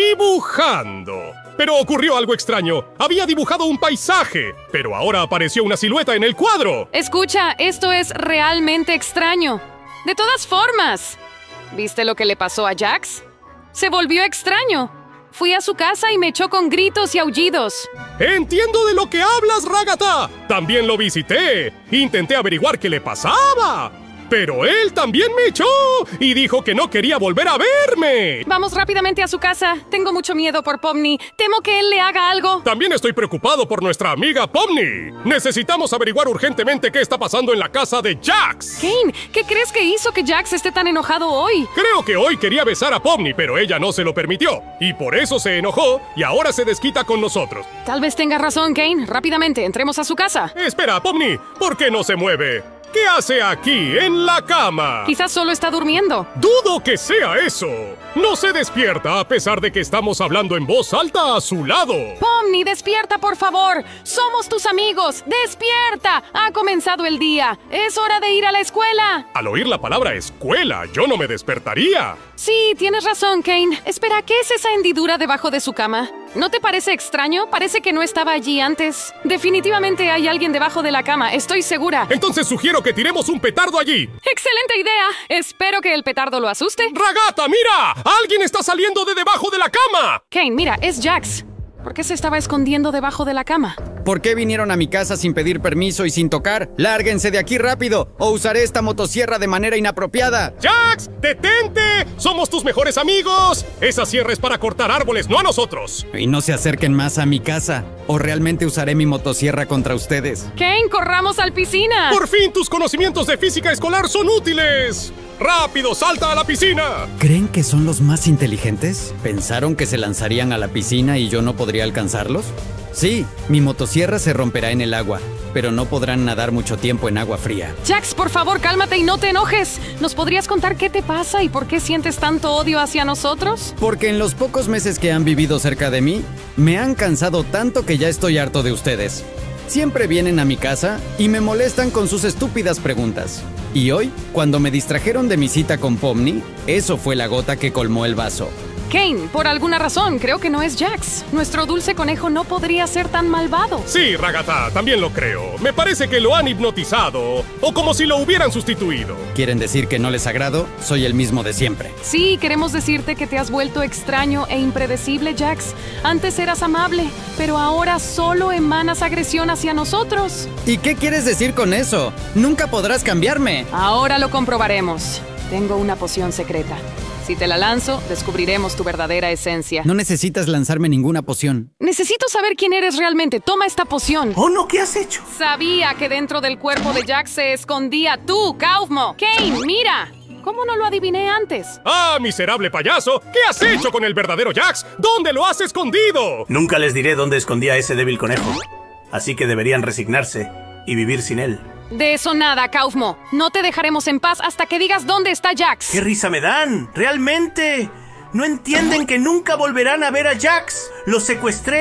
dibujando. Pero ocurrió algo extraño. Había dibujado un paisaje, pero ahora apareció una silueta en el cuadro. Escucha, esto es realmente extraño. De todas formas, ¿viste lo que le pasó a Jax? Se volvió extraño. Fui a su casa y me echó con gritos y aullidos. ¡Entiendo de lo que hablas, Ragatha! También lo visité. Intenté averiguar qué le pasaba. Pero él también me echó y dijo que no quería volver a verme. Vamos rápidamente a su casa. Tengo mucho miedo por Pomni. Temo que él le haga algo. También estoy preocupado por nuestra amiga Pomni. Necesitamos averiguar urgentemente qué está pasando en la casa de Jax. Kane, ¿qué crees que hizo que Jax esté tan enojado hoy? Creo que hoy quería besar a Pomni, pero ella no se lo permitió. Y por eso se enojó y ahora se desquita con nosotros. Tal vez tenga razón, Kane. Rápidamente, entremos a su casa. Espera, Pomni, ¿por qué no se mueve? ¿Qué hace aquí, en la cama? Quizás solo está durmiendo. Dudo que sea eso. No se despierta a pesar de que estamos hablando en voz alta a su lado. Pomni, despierta, por favor. Somos tus amigos. ¡Despierta! Ha comenzado el día. Es hora de ir a la escuela. Al oír la palabra escuela, yo no me despertaría. Sí, tienes razón, Kane. Espera, ¿qué es esa hendidura debajo de su cama? ¿No te parece extraño? Parece que no estaba allí antes. Definitivamente hay alguien debajo de la cama, estoy segura. Entonces sugiero que tiremos un petardo allí. ¡Excelente idea! Espero que el petardo lo asuste. ¡Ragatha, mira! ¡Alguien está saliendo de debajo de la cama! Kane, mira, es Jax. ¿Por qué se estaba escondiendo debajo de la cama? ¿Por qué vinieron a mi casa sin pedir permiso y sin tocar? ¡Lárguense de aquí rápido! ¡O usaré esta motosierra de manera inapropiada! ¡Jax! ¡Detente! ¡Somos tus mejores amigos! Esa sierra es para cortar árboles, no a nosotros. Y no se acerquen más a mi casa, o realmente usaré mi motosierra contra ustedes. Kane, corramos al piscina. ¡Por fin tus conocimientos de física escolar son útiles! ¡Rápido, salta a la piscina! ¿Creen que son los más inteligentes? ¿Pensaron que se lanzarían a la piscina y yo no podría alcanzarlos? Sí, mi motosierra se romperá en el agua, pero no podrán nadar mucho tiempo en agua fría. Jax, por favor, cálmate y no te enojes. ¿Nos podrías contar qué te pasa y por qué sientes tanto odio hacia nosotros? Porque en los pocos meses que han vivido cerca de mí, me han cansado tanto que ya estoy harto de ustedes. Siempre vienen a mi casa y me molestan con sus estúpidas preguntas. Y hoy, cuando me distrajeron de mi cita con Pomni, eso fue la gota que colmó el vaso. Kane, por alguna razón, creo que no es Jax. Nuestro dulce conejo no podría ser tan malvado. Sí, Ragatha, también lo creo. Me parece que lo han hipnotizado, o como si lo hubieran sustituido. ¿Quieren decir que no les agrado? Soy el mismo de siempre. Sí, queremos decirte que te has vuelto extraño e impredecible, Jax. Antes eras amable, pero ahora solo emanas agresión hacia nosotros. ¿Y qué quieres decir con eso? Nunca podrás cambiarme. Ahora lo comprobaremos. Tengo una poción secreta. Si te la lanzo, descubriremos tu verdadera esencia. No necesitas lanzarme ninguna poción. Necesito saber quién eres realmente. Toma esta poción. ¡Oh, no! ¿Qué has hecho? Sabía que dentro del cuerpo de Jax se escondía tú, Kaufmo. Kane, mira. ¿Cómo no lo adiviné antes? ¡Ah, miserable payaso! ¿Qué has hecho con el verdadero Jax? ¿Dónde lo has escondido? Nunca les diré dónde escondía a ese débil conejo. Así que deberían resignarse y vivir sin él. De eso nada, Kaufmo. No te dejaremos en paz hasta que digas dónde está Jax. ¡Qué risa me dan! ¡Realmente! ¿No entienden que nunca volverán a ver a Jax? ¡Lo secuestré!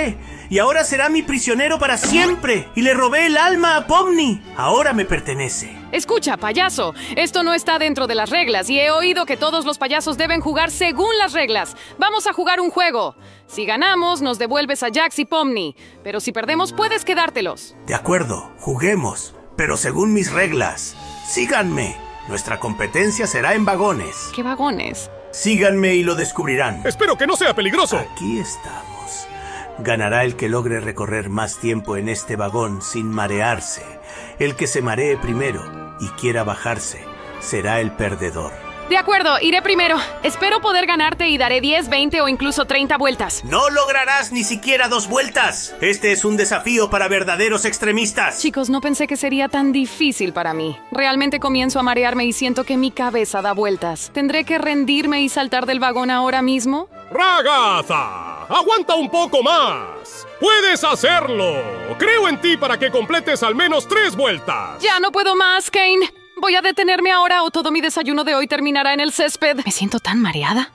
y ahora será mi prisionero para siempre. Y le robé el alma a Pomni. Ahora me pertenece. Escucha, payaso, esto no está dentro de las reglas y he oído que todos los payasos deben jugar según las reglas. Vamos a jugar un juego. Si ganamos, nos devuelves a Jax y Pomni, pero si perdemos, puedes quedártelos. De acuerdo, juguemos, pero según mis reglas. Síganme. Nuestra competencia será en vagones. ¿Qué vagones? Síganme y lo descubrirán. Espero que no sea peligroso. Aquí estamos. Ganará el que logre recorrer más tiempo en este vagón sin marearse. El que se maree primero y quiera bajarse será el perdedor. De acuerdo, iré primero. Espero poder ganarte y daré 10, 20 o incluso 30 vueltas. No lograrás ni siquiera 2 vueltas. Este es un desafío para verdaderos extremistas. Chicos, no pensé que sería tan difícil para mí. Realmente comienzo a marearme y siento que mi cabeza da vueltas. ¿Tendré que rendirme y saltar del vagón ahora mismo? ¡Ragazza! ¡Aguanta un poco más! ¡Puedes hacerlo! Creo en ti para que completes al menos 3 vueltas. Ya no puedo más, Kane. Voy a detenerme ahora o todo mi desayuno de hoy terminará en el césped. Me siento tan mareada.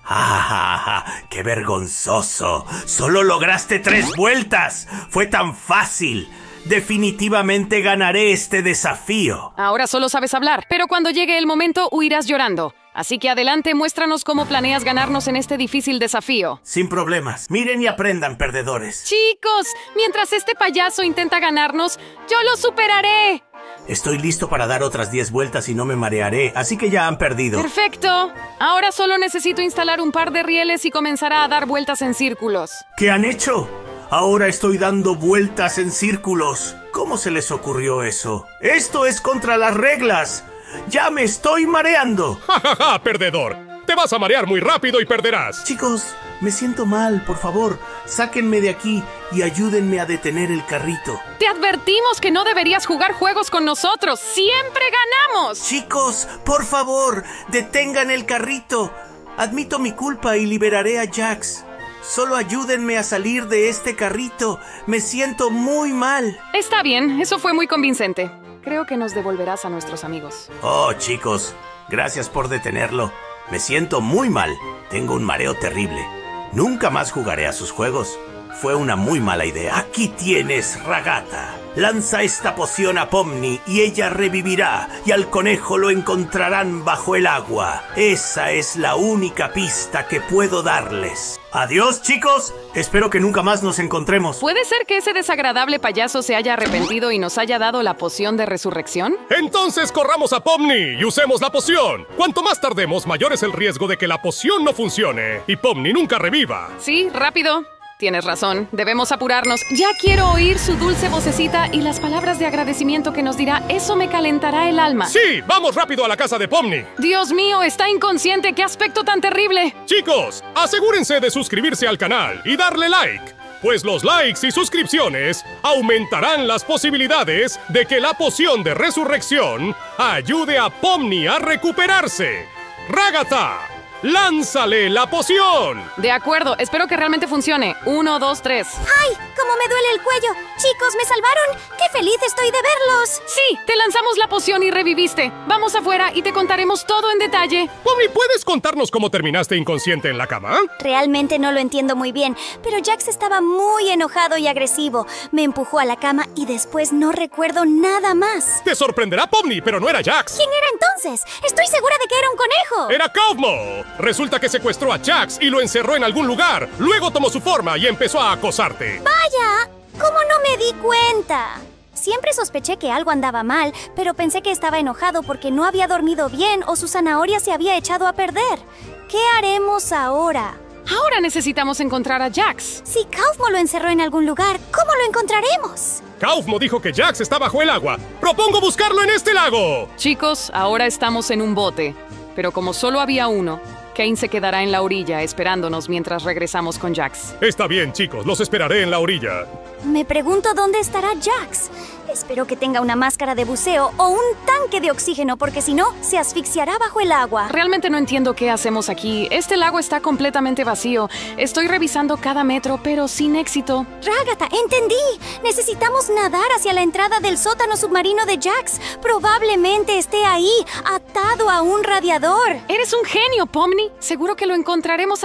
¡Qué vergonzoso! ¡Solo lograste 3 vueltas! ¡Fue tan fácil! Definitivamente ganaré este desafío. Ahora solo sabes hablar, pero cuando llegue el momento huirás llorando. Así que adelante, muéstranos cómo planeas ganarnos en este difícil desafío. Sin problemas. Miren y aprendan, perdedores. Chicos, mientras este payaso intenta ganarnos, yo lo superaré. Estoy listo para dar otras 10 vueltas y no me marearé, así que ya han perdido. ¡Perfecto! Ahora solo necesito instalar un par de rieles y comenzará a dar vueltas en círculos. ¿Qué han hecho? Ahora estoy dando vueltas en círculos. ¿Cómo se les ocurrió eso? ¡Esto es contra las reglas! ¡Ya me estoy mareando! ¡Ja, ja, ja, perdedor! Te vas a marear muy rápido y perderás. Chicos, me siento mal, por favor. Sáquenme de aquí y ayúdenme a detener el carrito. Te advertimos que no deberías jugar juegos con nosotros. ¡Siempre ganamos! Chicos, por favor, detengan el carrito. Admito mi culpa y liberaré a Jax. Solo ayúdenme a salir de este carrito. Me siento muy mal. Está bien, eso fue muy convincente. Creo que nos devolverás a nuestros amigos. Oh, chicos, gracias por detenerlo. Me siento muy mal. Tengo un mareo terrible. Nunca más jugaré a sus juegos. Fue una muy mala idea. Aquí tienes, Ragata. Lanza esta poción a Pomni y ella revivirá, y al conejo lo encontrarán bajo el agua. Esa es la única pista que puedo darles. Adiós, chicos. Espero que nunca más nos encontremos. ¿Puede ser que ese desagradable payaso se haya arrepentido y nos haya dado la poción de resurrección? Entonces corramos a Pomni y usemos la poción. Cuanto más tardemos, mayor es el riesgo de que la poción no funcione y Pomni nunca reviva. Sí, rápido. Tienes razón, debemos apurarnos. Ya quiero oír su dulce vocecita y las palabras de agradecimiento que nos dirá. Eso me calentará el alma. ¡Sí! ¡Vamos rápido a la casa de Pomni! Dios mío, está inconsciente. ¡Qué aspecto tan terrible! Chicos, asegúrense de suscribirse al canal y darle like, pues los likes y suscripciones aumentarán las posibilidades de que la poción de resurrección ayude a Pomni a recuperarse. ¡Ragata! ¡Lánzale la poción! De acuerdo, espero que realmente funcione. 1, 2, 3. ¡Ay! ¡Cómo me duele el cuello! ¡Chicos, me salvaron! ¡Qué feliz estoy de verlos! Sí, te lanzamos la poción y reviviste. Vamos afuera y te contaremos todo en detalle. Pomni, ¿puedes contarnos cómo terminaste inconsciente en la cama? Realmente no lo entiendo muy bien, pero Jax estaba muy enojado y agresivo. Me empujó a la cama y después no recuerdo nada más. Te sorprenderá, Pomni, pero no era Jax. ¿Quién era entonces? Estoy segura de que era un conejo. ¡Era Kaufmo! Resulta que secuestró a Jax y lo encerró en algún lugar. Luego tomó su forma y empezó a acosarte. ¡Vaya! ¿Cómo no me di cuenta? Siempre sospeché que algo andaba mal, pero pensé que estaba enojado porque no había dormido bien o su zanahoria se había echado a perder. ¿Qué haremos ahora? Ahora necesitamos encontrar a Jax. Si Kaufmo lo encerró en algún lugar, ¿cómo lo encontraremos? Kaufmo dijo que Jax está bajo el agua. ¡Propongo buscarlo en este lago! Chicos, ahora estamos en un bote. Pero como solo había uno, Kane se quedará en la orilla esperándonos mientras regresamos con Jax. Está bien, chicos. Los esperaré en la orilla. Me pregunto dónde estará Jax. Espero que tenga una máscara de buceo o un tanque de oxígeno, porque si no, se asfixiará bajo el agua. Realmente no entiendo qué hacemos aquí. Este lago está completamente vacío. Estoy revisando cada metro, pero sin éxito. Ragata, entendí. Necesitamos nadar hacia la entrada del sótano submarino de Jax. Probablemente esté ahí, atado a un radiador. Eres un genio, Pomni. Seguro que lo encontraremos allí.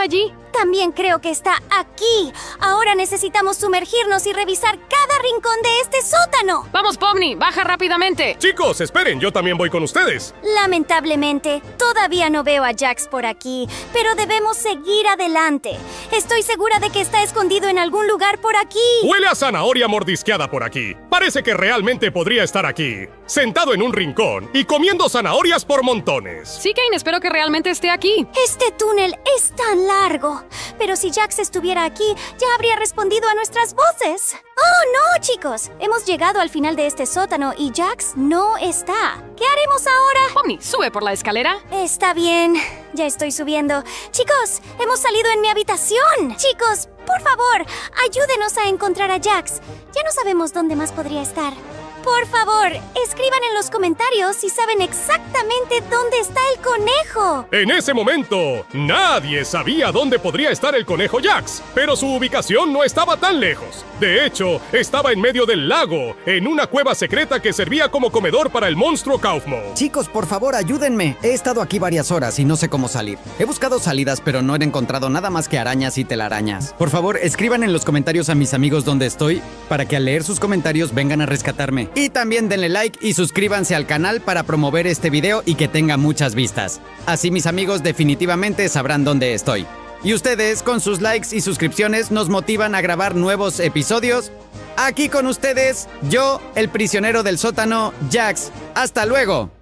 También creo que está aquí. Ahora necesitamos sumergirnos y revisar cada rincón de este sótano. Vamos, Pomni, baja rápidamente. Chicos, esperen, yo también voy con ustedes. Lamentablemente, todavía no veo a Jax por aquí, pero debemos seguir adelante. Estoy segura de que está escondido en algún lugar por aquí. Huele a zanahoria mordisqueada por aquí. Parece que realmente podría estar aquí, sentado en un rincón y comiendo zanahorias por montones. Sí, Kane, espero que realmente esté aquí. Este túnel es tan largo, pero si Jax estuviera aquí, ya habría respondido a nuestras voces. ¡Oh, no, chicos! Hemos llegado al final de este sótano y Jax no está. ¿Qué haremos ahora? Pomni, sube por la escalera. Está bien, ya estoy subiendo. Chicos, hemos salido en mi habitación. Chicos, por favor, ayúdenos a encontrar a Jax. Ya no sabemos dónde más podría estar. Por favor, escriban en los comentarios si saben exactamente dónde está el conejo. En ese momento, nadie sabía dónde podría estar el conejo Jax, pero su ubicación no estaba tan lejos. De hecho, estaba en medio del lago, en una cueva secreta que servía como comedor para el monstruo Kaufmo. Chicos, por favor, ayúdenme. He estado aquí varias horas y no sé cómo salir. He buscado salidas, pero no he encontrado nada más que arañas y telarañas. Por favor, escriban en los comentarios a mis amigos dónde estoy, para que al leer sus comentarios vengan a rescatarme. Y también denle like y suscríbanse al canal para promover este video y que tenga muchas vistas. Así mis amigos definitivamente sabrán dónde estoy. Y ustedes, con sus likes y suscripciones, nos motivan a grabar nuevos episodios. Aquí con ustedes, yo, el prisionero del sótano, Jax. ¡Hasta luego!